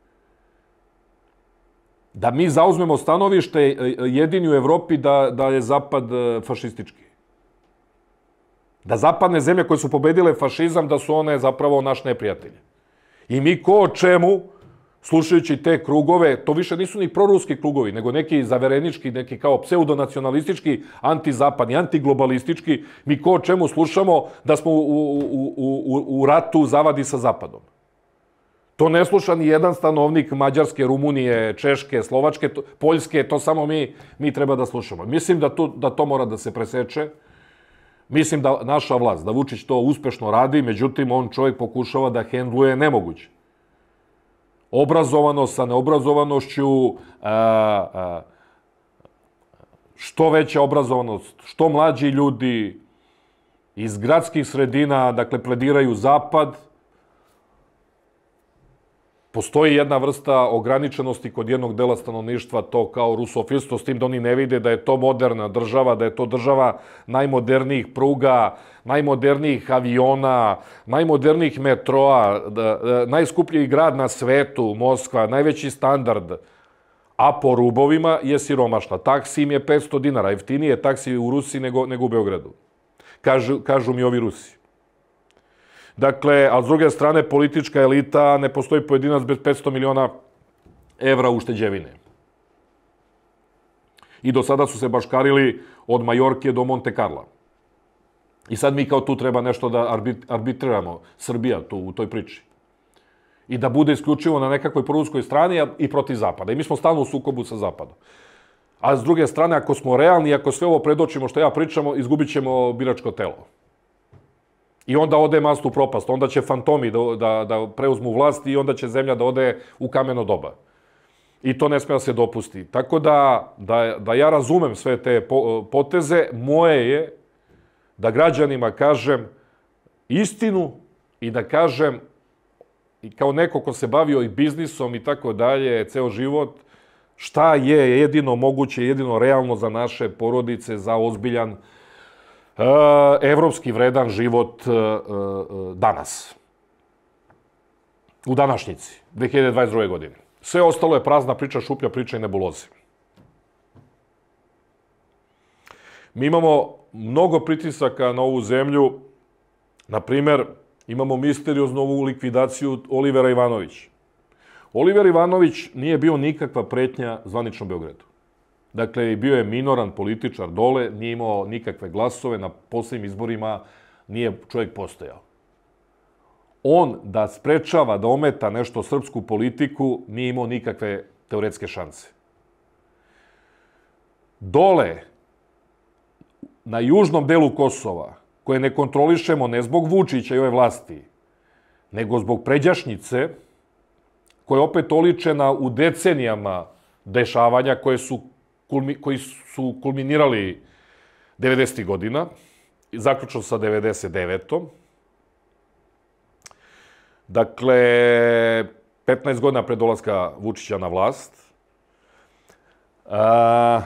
Da mi zauzmemo stanovište jedini u Evropi da, da je Zapad fašistički. Da zapadne zemlje koje su pobedile fašizam, da su one zapravo naš neprijatelj. I mi ko o čemu, slušajući te krugove, to više nisu ni proruski krugovi, nego neki zaverenički, neki kao pseudonacionalistički, antizapadni, antiglobalistički, mi ko o čemu slušamo da smo u, u, u, u, u ratu zavadi sa Zapadom. To ne sluša ni jedan stanovnik Mađarske, Rumunije, Češke, Slovačke, Poljske, to samo mi, mi treba da slušamo. Mislim da to, da to mora da se preseče. Mislim da naša vlast, da Vučić to uspešno radi, međutim, on čovjek pokušava da hendluje nemoguće. Obrazovanost sa neobrazovanošću, a, a, što veća obrazovanost, što mlađi ljudi iz gradskih sredina, dakle, plediraju Zapad. Postoji jedna vrsta ograničenosti kod jednog dela stanovništva, to kao rusofilstvo, s tim da oni ne vide da je to moderna država, da je to država najmodernijih pruga, najmodernijih aviona, najmodernijih metroa, da, da, najskuplji grad na svetu, Moskva, najveći standard, a po rubovima je siromašna. Taksi im je petsto dinara, jeftinije taksi u Rusiji nego, nego u Beogradu. Kažu, kažu mi ovi Rusi. Dakle, a s druge strane, politička elita, ne postoji pojedinac bez petsto miliona evra ušteđevine. I do sada su se baškarili od Majorke do Monte Carla. I sad mi kao tu treba nešto da arbitriramo, Srbija tu u toj priči. I da bude isključivo na nekakvoj proruskoj strani i protiv Zapada. I mi smo stalno u sukobu sa Zapadom. A s druge strane, ako smo realni, ako sve ovo predočimo što ja pričamo, izgubit ćemo biračko telo. I onda ode mast u propast, onda će fantomi da, da, da preuzmu vlast i onda će zemlja da ode u kameno doba. I to ne smije da se dopusti. Tako da, da, da ja razumem sve te poteze, moje je da građanima kažem istinu i da kažem, i kao neko ko se bavio i biznisom i tako dalje, ceo život, šta je jedino moguće, jedino realno za naše porodice, za ozbiljan evropski vredan život danas. u današnjici, dve hiljade dvadeset druge. godine. Sve ostalo je prazna priča, šuplja priča i nebuloze. Mi imamo mnogo pritisaka na ovu zemlju. Na primer, imamo misterioznu ovu likvidaciju Olivera Ivanovića. Oliver Ivanović nije bio nikakva pretnja zvaničnom Beogradu. Dakle, bio je minoran političar dole, nije imao nikakve glasove, na posljednjim izborima nije čovjek postojao. On da sprečava, da ometa nešto srpsku politiku, nije imao nikakve teoretske šanse. Dole, na južnom delu Kosova, koje ne kontrolišemo ne zbog Vučića i ove vlasti, nego zbog pređašnjice, koja je opet oličena u decenijama dešavanja koje su, koji su kulminirali devedesetih godina, zaključno sa devedeset devetom. Dakle, petnaest godina pred dolaska Vučića na vlast. A,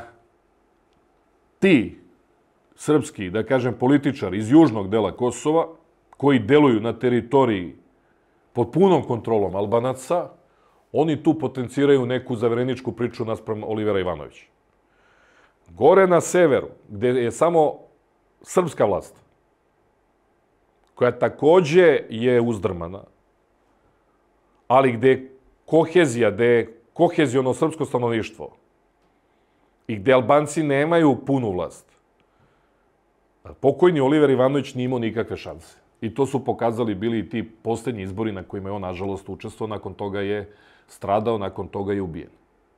ti srpski, da kažem, političari iz južnog dela Kosova, koji deluju na teritoriji pod punom kontrolom Albanaca, oni tu potenciraju neku zavereničku priču naspram Olivera Ivanovića. Gore na severu, gde je samo srpska vlast, koja takođe je uzdrmana, ali gde je kohezija, gde je koheziono srpsko stanovništvo i gde Albanci nemaju punu vlast, pokojni Oliver Ivanović nije imao nikakve šanse. I to su pokazali bili i ti posljednji izbori na kojima je on, nažalost, učestvovao, nakon toga je stradao, nakon toga je ubijen.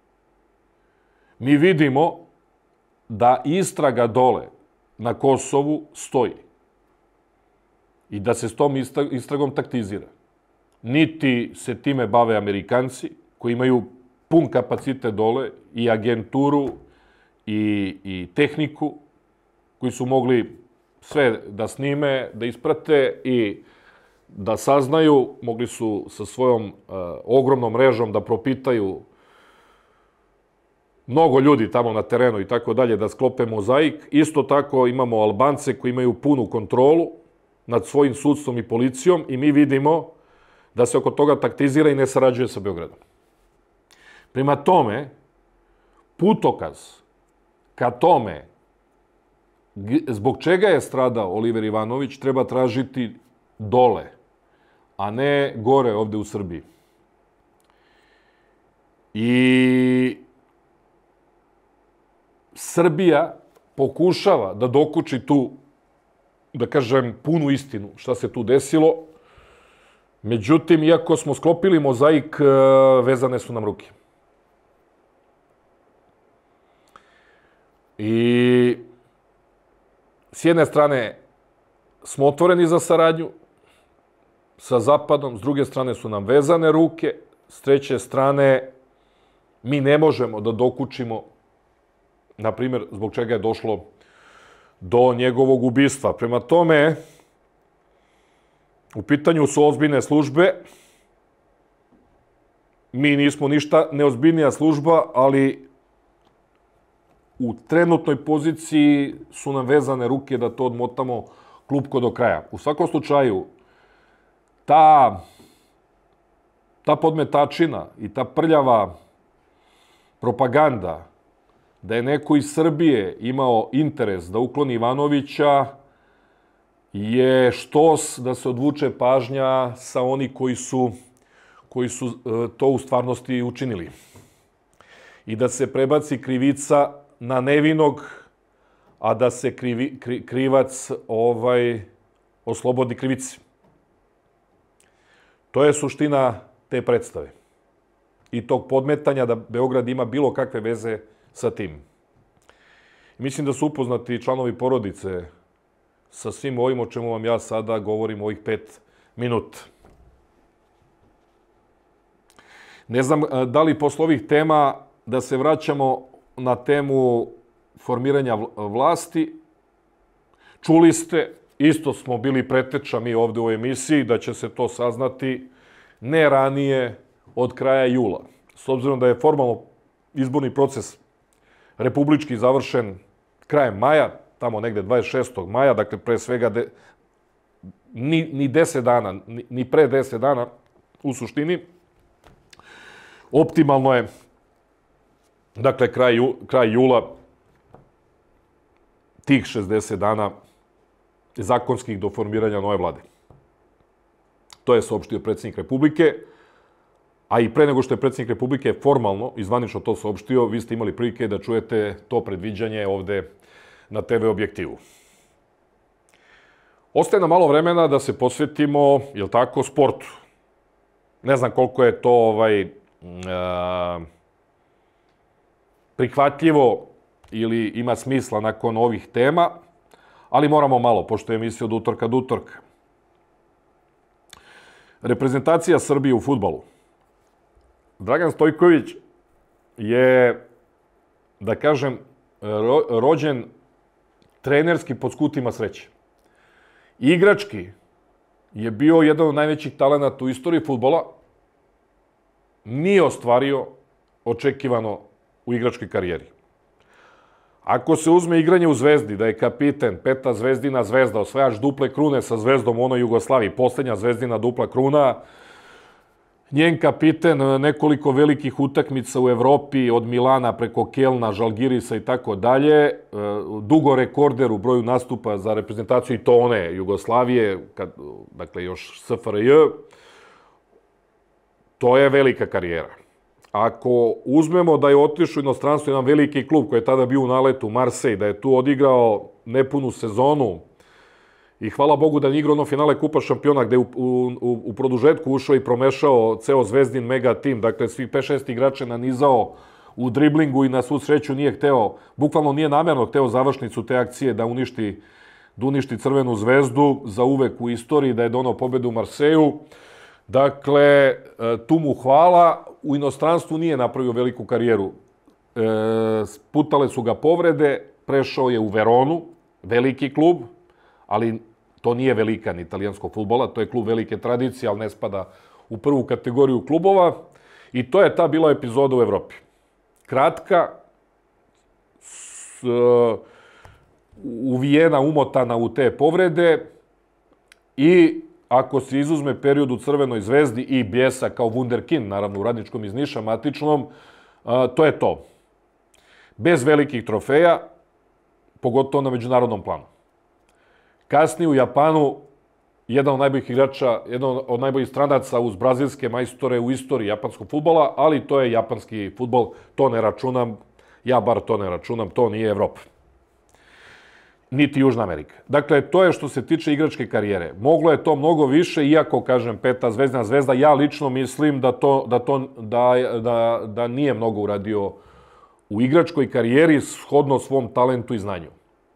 Mi vidimo da istraga dole na Kosovu stoji i da se s tom istragom taktizira. Niti se time bave Amerikanci, koji imaju pun kapacitet dole, i agenturu, i, i tehniku, koji su mogli sve da snime, da isprate i da saznaju. Mogli su sa svojom uh, ogromnom mrežom da propitaju mnogo ljudi tamo na terenu i tako dalje, da sklope mozaik. Isto tako imamo Albance koji imaju punu kontrolu nad svojim sudstvom i policijom i mi vidimo da se oko toga taktizira i ne sarađuje sa Beogradom. Prema tome, putokaz ka tome zbog čega je stradao Oliver Ivanović treba tražiti dole, a ne gore ovde u Srbiji. I Srbija pokušava da dokuči tu, da kažem, punu istinu šta se tu desilo. Međutim, iako smo sklopili mozaik, vezane su nam ruke. I s jedne strane smo otvoreni za saradnju sa Zapadom, s druge strane su nam vezane ruke, s treće strane mi ne možemo da dokučimo, na primjer, zbog čega je došlo do njegovog ubistva. Prema tome, u pitanju su ozbiljne službe. Mi nismo ništa neozbiljnija služba, ali u trenutnoj poziciji su nam vezane ruke da to odmotamo klupko do kraja. U svakom slučaju, ta, ta podmetačina i ta prljava propaganda da je neko iz Srbije imao interes da ukloni Ivanovića je štos da se odvuče pažnja sa oni koji su, koji su to u stvarnosti učinili. I da se prebaci krivica na nevinog, a da se krivi, kri, krivac ovaj, oslobodi krivici. To je suština te predstave. I tog podmetanja da Beograd ima bilo kakve veze sa tim. Mislim da su upoznati članovi porodice sa svim ovim o čemu vam ja sada govorim ovih pet minuta. Ne znam da li posle ovih tema da se vraćamo na temu formiranja vlasti. Čuli ste, isto smo bili preteča mi ovde u emisiji, da će se to saznati ne ranije od kraja jula. S obzirom da je formalno izborni proces republički završen krajem maja, tamo negde dvadeset šestog maja, dakle pre svega de, ni, ni deset dana, ni, ni pre deset dana, U suštini, optimalno je, dakle, kraj, ju, kraj jula, tih šezdeset dana zakonskih do formiranja nove vlade. To je saopštio predsjednik Republike, a i pre nego što je predsjednik Republike formalno i zvanično to saopštio, vi ste imali prilike da čujete to predviđanje ovde na te ve objektivu. Ostaje nam malo vremena da se posvetimo, jel tako, sportu. Ne znam koliko je to ovaj, a, prihvatljivo ili ima smisla nakon ovih tema, ali moramo malo, pošto je emisija od utorka do utorka. Reprezentacija Srbije u fudbalu. Dragan Stojković je, da kažem, ro, rođen trenerski pod skutima sreće. Igrački je bio jedan od najvećih talenata u istoriji fudbala. Nije ostvario očekivano u igračkoj karijeri. Ako se uzme igranje u Zvezdi, da je kapiten, peta zvezdina Zvezda, osvajač duple krune sa Zvezdom u onoj Jugoslaviji, posljednja zvezdina dupla kruna, njen kapiten nekoliko velikih utakmica u Evropi, od Milana preko Kelna, Žalgirisa i tako dalje, dugo rekorder u broju nastupa za reprezentaciju i to one Jugoslavije, kad, dakle još S F R J, to je velika karijera. Ako uzmemo da je otišao u inostranstvo jedan veliki klub koji je tada bio u naletu, Marseille, da je tu odigrao nepunu sezonu i hvala Bogu da je igrao ono finale Kupa šampiona gde je u, u, u produžetku ušao i promešao ceo Zvezdin mega tim, dakle svih pet šest igrača nanizao u driblingu i na svu sreću nije hteo, bukvalno nije namjerno hteo završnicu te akcije da uništi, da uništi Crvenu zvezdu za uvek u istoriji, da je donao pobedu u Marseju. Dakle, tu mu hvala. U inostranstvu nije napravio veliku karijeru. E, putale su ga povrede, prešao je u Veronu, veliki klub, ali to nije velikan italijanskog fudbala, to je klub velike tradicije, ali ne spada u prvu kategoriju klubova. I to je ta bila epizoda u Evropi. Kratka, s, uvijena, umotana u te povrede i ako se izuzme period u Crvenoj zvezdi i Bijesa kao wunderkind, naravno u radničkom iz Niša, matičnom, to je to. Bez velikih trofeja, pogotovo na međunarodnom planu. Kasnije u Japanu, jedan od najboljih igrača, jedan od najboljih stranaca uz brazilske majstore u istoriji japanskog fudbala, ali to je japanski fudbal, to ne računam, ja bar to ne računam, to nije Evropa. Niti Južna Amerika. Dakle, to je što se tiče igračke karijere. Moglo je to mnogo više, iako, kažem, peta zvezdina Zvezda, ja lično mislim da, to, da, to, da, da, da nije mnogo uradio u igračkoj karijeri shodno svom talentu i znanju.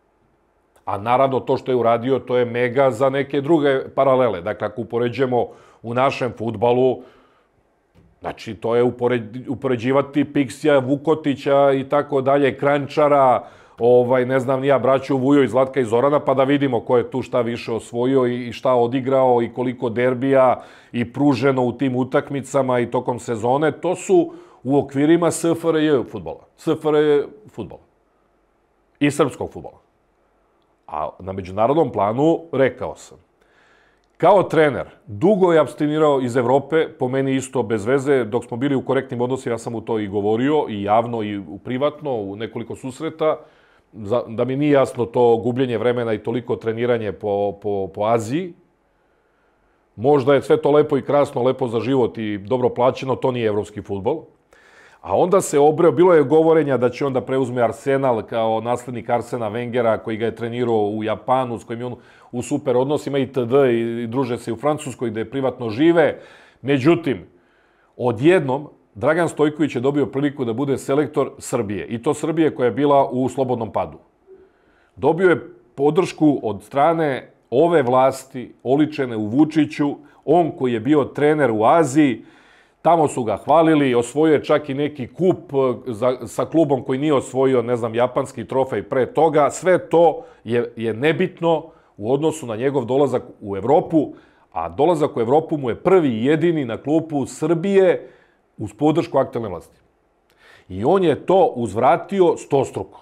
A naravno, to što je uradio, to je mega za neke druge paralele. Dakle, ako upoređujemo u našem fudbalu, znači, to je upoređivati Piksija, Vukotića i tako dalje, Krančara, ovaj, ne znam, nija braću Vujo i Zlatka i Zorana, pa da vidimo ko je tu šta više osvojio i šta odigrao i koliko derbija i pruženo u tim utakmicama i tokom sezone. To su u okvirima S F R J fudbala. S F R J fudbala. I srpskog fudbala. A na međunarodnom planu, rekao sam, kao trener, dugo je abstinirao iz Evrope, po meni isto bez veze, dok smo bili u korektnim odnosima, ja sam mu to i govorio, i javno, i privatno, u nekoliko susreta, da mi nije jasno to gubljenje vremena i toliko treniranje po, po, po Aziji. Možda je sve to lepo i krasno, lepo za život i dobro plaćeno, to nije evropski fudbal. A onda se obreo, bilo je govorenja da će onda preuzme Arsenal kao naslednik Arsena Wengera koji ga je trenirao u Japanu, s kojim je on u super odnosima itd. I druže se u Francuskoj gde privatno žive. Međutim, odjednom Dragan Stojković je dobio priliku da bude selektor Srbije. I to Srbije koja je bila u slobodnom padu. Dobio je podršku od strane ove vlasti, oličene u Vučiću, on koji je bio trener u Aziji. Tamo su ga hvalili, osvojio je čak i neki kup za, sa klubom koji nije osvojio, ne znam, japanski trofej pre toga. Sve to je, je nebitno u odnosu na njegov dolazak u Evropu, a dolazak u Evropu mu je prvi i jedini na klupu Srbije uz podršku aktuelne vlasti. I on je to uzvratio stostruko.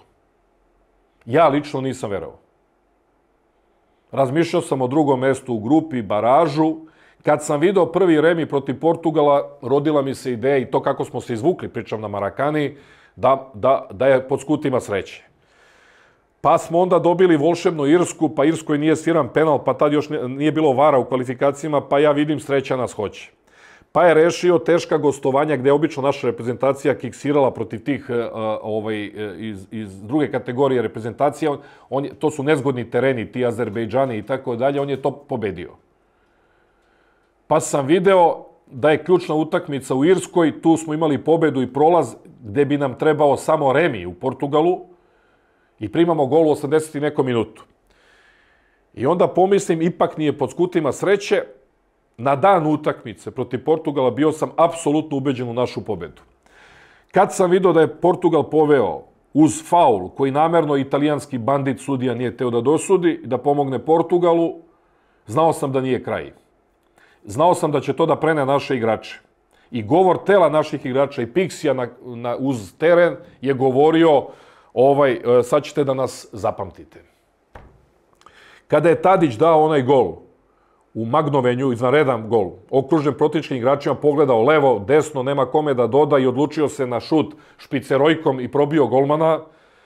Ja lično nisam verovao. Razmišljao sam o drugom mestu u grupi, baražu, Kad sam video prvi remi protiv Portugala, rodila mi se ideja i to kako smo se izvukli, pričam na Marakani, da, da, da je pod skutima sreće. Pa smo onda dobili volšebnu Irsku, pa Irskoj nije sviran penal, pa tad još nije bilo vara u kvalifikacijama, pa ja vidim sreća nas hoće. Pa je rešio teška gostovanja gde je obično naša reprezentacija kiksirala protiv tih uh, ovaj, iz, iz druge kategorije reprezentacija. On, to su nezgodni tereni, ti Azerbejdžani i tako dalje, on je to pobedio. Pa sam video da je ključna utakmica u Irskoj, tu smo imali pobedu i prolaz gde bi nam trebao samo remi u Portugalu i primamo gol u osamdeset i nekom minutu. I onda pomislim, ipak nije pod skutima sreće. Na dan utakmice protiv Portugala bio sam apsolutno ubeđen u našu pobedu. Kad sam vidio da je Portugal poveo uz faul, koji namerno italijanski bandit sudija nije teo da dosudi, da pomogne Portugalu, znao sam da nije kraj. Znao sam da će to da prene naše igrače. I govor tela naših igrača i Pixija na, na, uz teren je govorio, ovaj, sad ćete da nas zapamtite. Kada je Tadić dao onaj gol, u magnovenju, izvanredan gol, okružen protivničkim igračima, pogledao levo, desno, nema kome da doda i odlučio se na šut špicerojkom i probio golmana.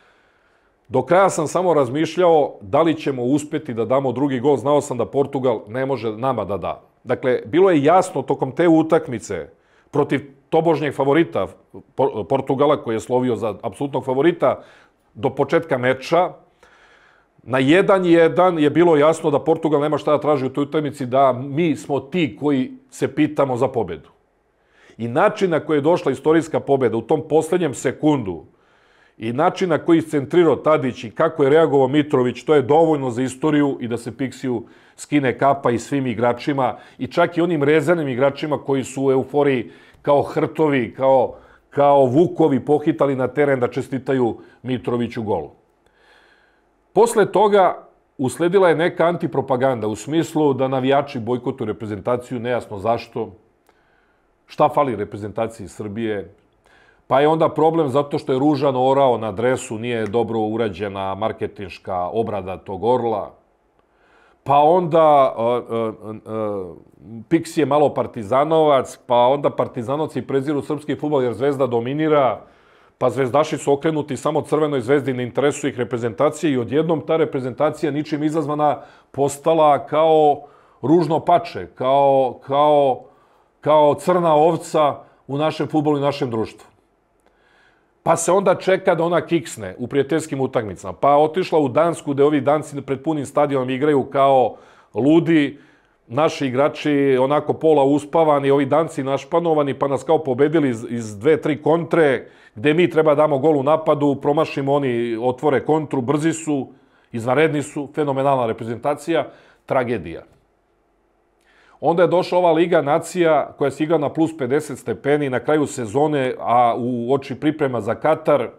Do kraja sam samo razmišljao da li ćemo uspeti da damo drugi gol. Znao sam da Portugal ne može nama da da. Dakle, bilo je jasno tokom te utakmice protiv tobožnjeg favorita Portugala, koji je slovio za apsolutnog favorita do početka meča. Na jedan jedan je bilo jasno da Portugal nema šta da traži u toj utakmici, da mi smo ti koji se pitamo za pobedu. I način na koji je došla istorijska pobeda u tom poslednjem sekundu i način na koji je iscentrirao Tadić i kako je reagovao Mitrović, to je dovoljno za istoriju i da se Pixiju skine kapa i svim igračima i čak i onim rezervnim igračima koji su u euforiji kao hrtovi, kao, kao vukovi pohitali na teren da čestitaju Mitroviću golu. Posle toga usledila je neka antipropaganda u smislu da navijači bojkotuju reprezentaciju, nejasno zašto, šta fali reprezentaciji Srbije. Pa je onda problem zato što je ružan orao na dresu, nije dobro urađena marketinška obrada tog orla. Pa onda uh, uh, uh, Pixi je malo partizanovac, pa onda partizanovci preziru srpski fudbal jer Zvezda dominira, pa zvezdaši su okrenuti samo Crvenoj zvezdi, ne interesuje ih reprezentacije i odjednom ta reprezentacija ničim izazvana postala kao ružno pače, kao, kao, kao crna ovca u našem fudbalu i našem društvu. Pa se onda čeka da ona kiksne u prijateljskim utakmicama. Pa otišla u Dansku gde ovi Danci pred punim stadionom igraju kao ludi, naši igrači onako pola uspavani, ovi Danci našpanovani, pa nas kao pobedili iz, iz dve, tri kontre, gde mi treba damo gol u napadu, promašimo, oni otvore kontru, brzi su, izvanredni su, fenomenalna reprezentacija, tragedija. Onda je došla ova Liga nacija koja se igra na plus pedeset stepeni na kraju sezone, a u oči priprema za Katar.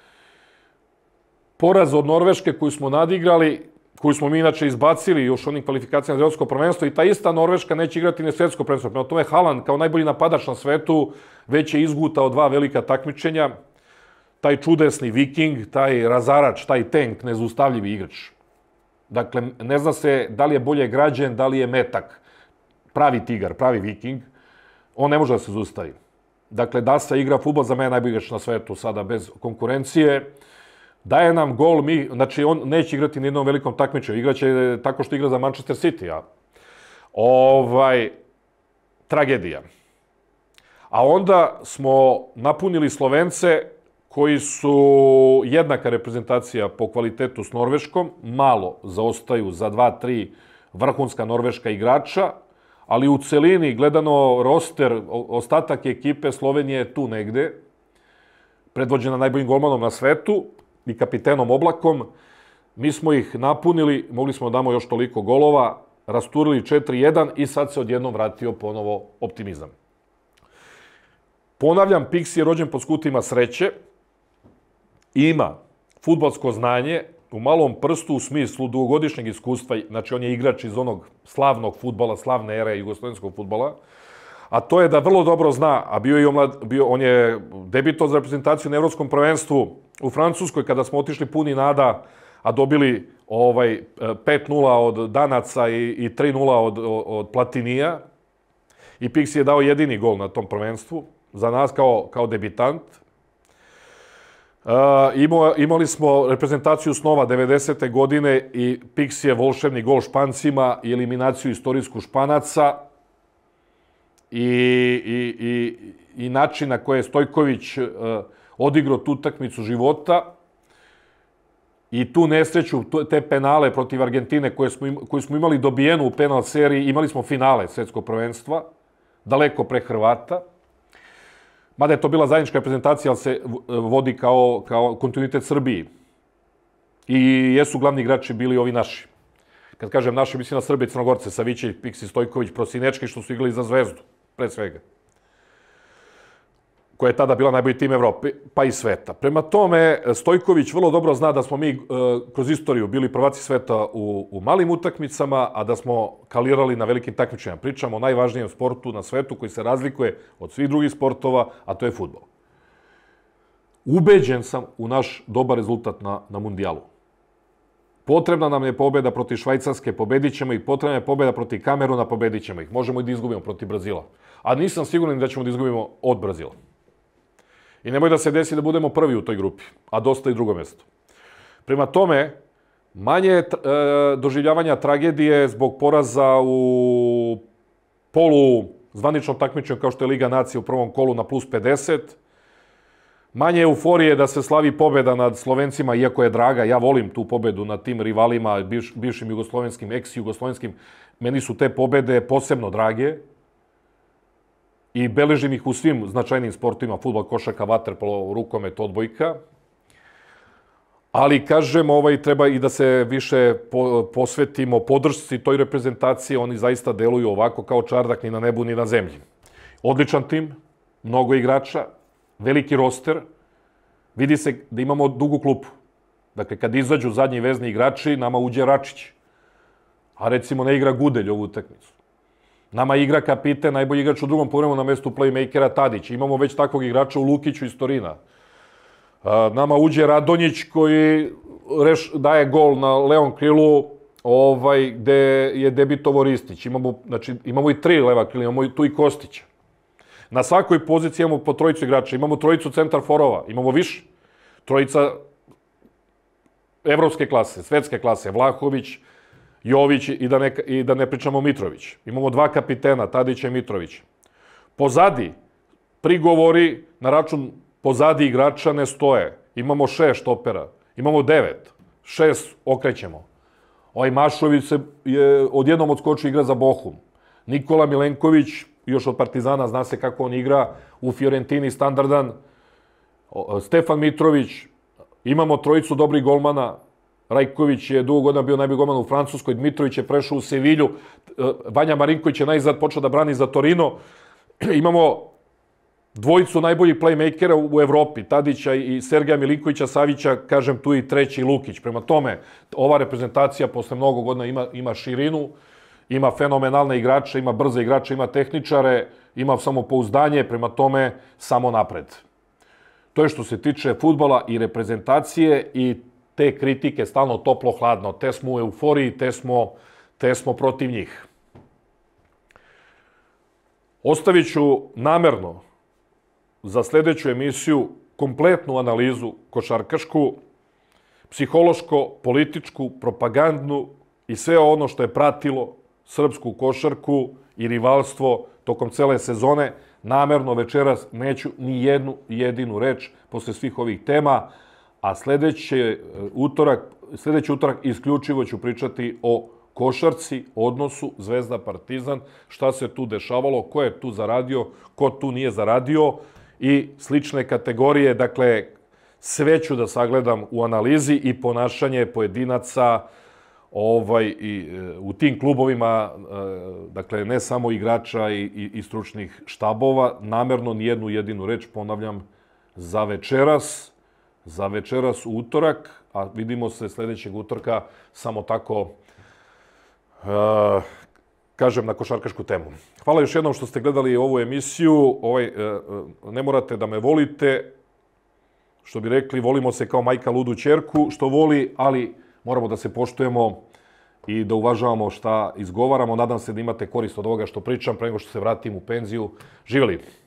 Poraz od Norveške koju smo nadigrali, koju smo mi inače izbacili još onim kvalifikacijama za evropsko prvenstvo i ta ista Norveška neće igrati ni svetsko prvenstvo. Prema tome Haaland kao najbolji napadač na svetu već je izgutao dva velika takmičenja. Taj čudesni Viking, taj razarač, taj tank, nezaustavljivi igrač. Dakle, ne zna se da li je bolje građen, da li je metak. Pravi tigar, pravi Viking, on ne može da se zaustavi. Dakle, Dasa igra fudbal, za mene najbolji igrač na svetu, sada bez konkurencije. Daje nam gol, mi, znači on neće igrati ni jednom velikom takmičenju, igraće tako što igra za Manchester City, a ovaj, tragedija. A onda smo napunili Slovence koji su jednaka reprezentacija po kvalitetu s Norveškom, malo zaostaju za dva, tri vrhunska norveška igrača, ali u celini, gledano roster, ostatak ekipe Slovenije je tu negde, predvođena najboljim golmanom na svetu i kapitenom Oblakom. Mi smo ih napunili, mogli smo da damo još toliko golova, rasturili četiri jedan i sad se odjednom vratio ponovo optimizam. Ponavljam, Pixi je rođen pod skutima sreće, ima fudbalsko znanje, u malom prstu u smislu dugogodišnjeg iskustva, znači on je igrač iz onog slavnog fudbala, slavne ere jugoslovenskog fudbala, a to je da vrlo dobro zna, a bio je omlad, bio, on je debitao za reprezentaciju na evropskom prvenstvu u Francuskoj kada smo otišli puni nada, a dobili ovaj, pet nula od Danaca i, i tri nula od, od Platinija. i Pixi je dao jedini gol na tom prvenstvu, za nas kao, kao debitant. Uh, imao, imali smo reprezentaciju snova devedesete godine i Pixi je volšebni gol Špancima i eliminaciju istorijsku Španaca i, i, i, i način na koji je Stojković uh, odigrao tu utakmicu života i tu nesreću, te penale protiv Argentine koje smo, koju smo imali dobijenu u penal seriji, imali smo finale svetskog prvenstva, daleko pre Hrvata. Mada je to bila zajednička reprezentacija, ali se vodi kao, kao kontinuitet Srbiji. I jesu glavni igrači bili ovi naši. Kad kažem naši, mislim na Srbije i Crnogorce, Savićević, Pixi, Stojković, Prosinečki, što su igrali za Zvezdu, pre svega. Koja je tada bila najbolji tim Evrope, pa i sveta. Prema tome, Stojković vrlo dobro zna da smo mi kroz istoriju bili prvaci sveta u, u malim utakmicama, a da smo kalirali na velikim takmičenjima. Pričamo o najvažnijem sportu na svetu koji se razlikuje od svih drugih sportova, a to je fudbal. Ubeđen sam u naš dobar rezultat na, na mundijalu. Potrebna nam je pobjeda protiv Švajcarske, pobedit ćemo ih. Potrebna je pobjeda protiv Kameruna, pobedit ćemo ih. Možemo i da izgubimo protiv Brazila. A nisam siguran da ćemo da izgubimo od Brazila. I nemoj da se desi da budemo prvi u toj grupi, a dosta i drugo mjesto. Prema tome, manje e, doživljavanja tragedije zbog poraza u polu zvaničnom takmičenju kao što je Liga nacija u prvom kolu na plus pedeset, manje euforije da se slavi pobjeda nad Slovencima, iako je draga, ja volim tu pobjedu nad tim rivalima, bivš, bivšim jugoslovenskim, ex-jugoslovenskim, meni su te pobjede posebno drage, i beležim ih u svim značajnim sportima, fudbal, košarka, vaterpolo, rukomet, odbojka. Ali, kažem, ovaj, treba i da se više po, posvetimo podršci toj reprezentaciji. Oni zaista deluju ovako kao čardak ni na nebu ni na zemlji. Odličan tim, mnogo igrača, veliki roster. Vidi se da imamo dugu klupu. Dakle, kad izađu zadnji vezni igrači, nama uđe Račić. A recimo ne igra Gudelj ovu utakmicu. Nama igra kapiten, najbolji igrač u drugom poluvremenu na mestu playmakera Tadić. Imamo već takvog igrača u Lukiću iz Torina. Nama uđe Radonjić koji reš, daje gol na levom krilu ovaj, gde je debitovao Ristić. Imamo, znači, imamo i tri leva krila, imamo tu i Kostića. Na svakoj poziciji imamo po trojicu igrača. Imamo trojicu centar forova, imamo više. Trojica evropske klase, svetske klase, Vlahović, Jović i da, ne, i da ne pričamo Mitrović. Imamo dva kapitena, Tadića i Mitrovića. Pozadi, prigovori na račun pozadi igrača ne stoje. Imamo šest štopera, imamo devet, šest okrećemo. Ovaj Mašović se je odjednom odskočio igra za Bohum. Nikola Milenković, još od Partizana, zna se kako on igra, u Fiorentini standardan. Stefan Mitrović, imamo trojicu dobrih golmana. Rajković je dugo godina bio najbolji golman u Francuskoj, Dmitrović je prešao u Sevilju, Vanja Marinković je najzad počeo da brani za Torino. Imamo dvojicu najboljih playmakera u Evropi, Tadića i Sergeja Milinkovića, Savića, kažem tu i treći Lukić. Prema tome, ova reprezentacija posle mnogo godina ima, ima širinu, ima fenomenalne igrače, ima brze igrače, ima tehničare, ima samopouzdanje, prema tome samo napred. To je što se tiče fudbala i reprezentacije i te kritike stalno toplo-hladno. Te smo u euforiji, te smo, te smo protiv njih. Ostavit ću namerno za sljedeću emisiju kompletnu analizu košarkašku, psihološko, političku, propagandnu i sve ono što je pratilo srpsku košarku i rivalstvo tokom cele sezone. Namerno večeras neću ni jednu jedinu reč posle svih ovih tema, a sljedeći utorak, sljedeći utorak isključivo ću pričati o košarci, odnosu Zvezda-Partizan, šta se tu dešavalo, ko je tu zaradio, ko tu nije zaradio i slične kategorije. Dakle, sve ću da sagledam u analizi i ponašanje pojedinaca ovaj, i, u tim klubovima, dakle, ne samo igrača i, i, i stručnih štabova. Namerno nijednu jedinu reč, ponavljam, za večeras, za večeras u utorak, a vidimo se sljedećeg utorka samo tako, uh, kažem, na košarkašku temu. Hvala još jednom što ste gledali ovu emisiju. Ovaj, uh, ne morate da me volite, što bi rekli, volimo se kao majka ludu ćerku, što voli, ali moramo da se poštujemo i da uvažavamo šta izgovaramo. Nadam se da imate korist od ovoga što pričam pre nego što se vratim u penziju. Živjeli!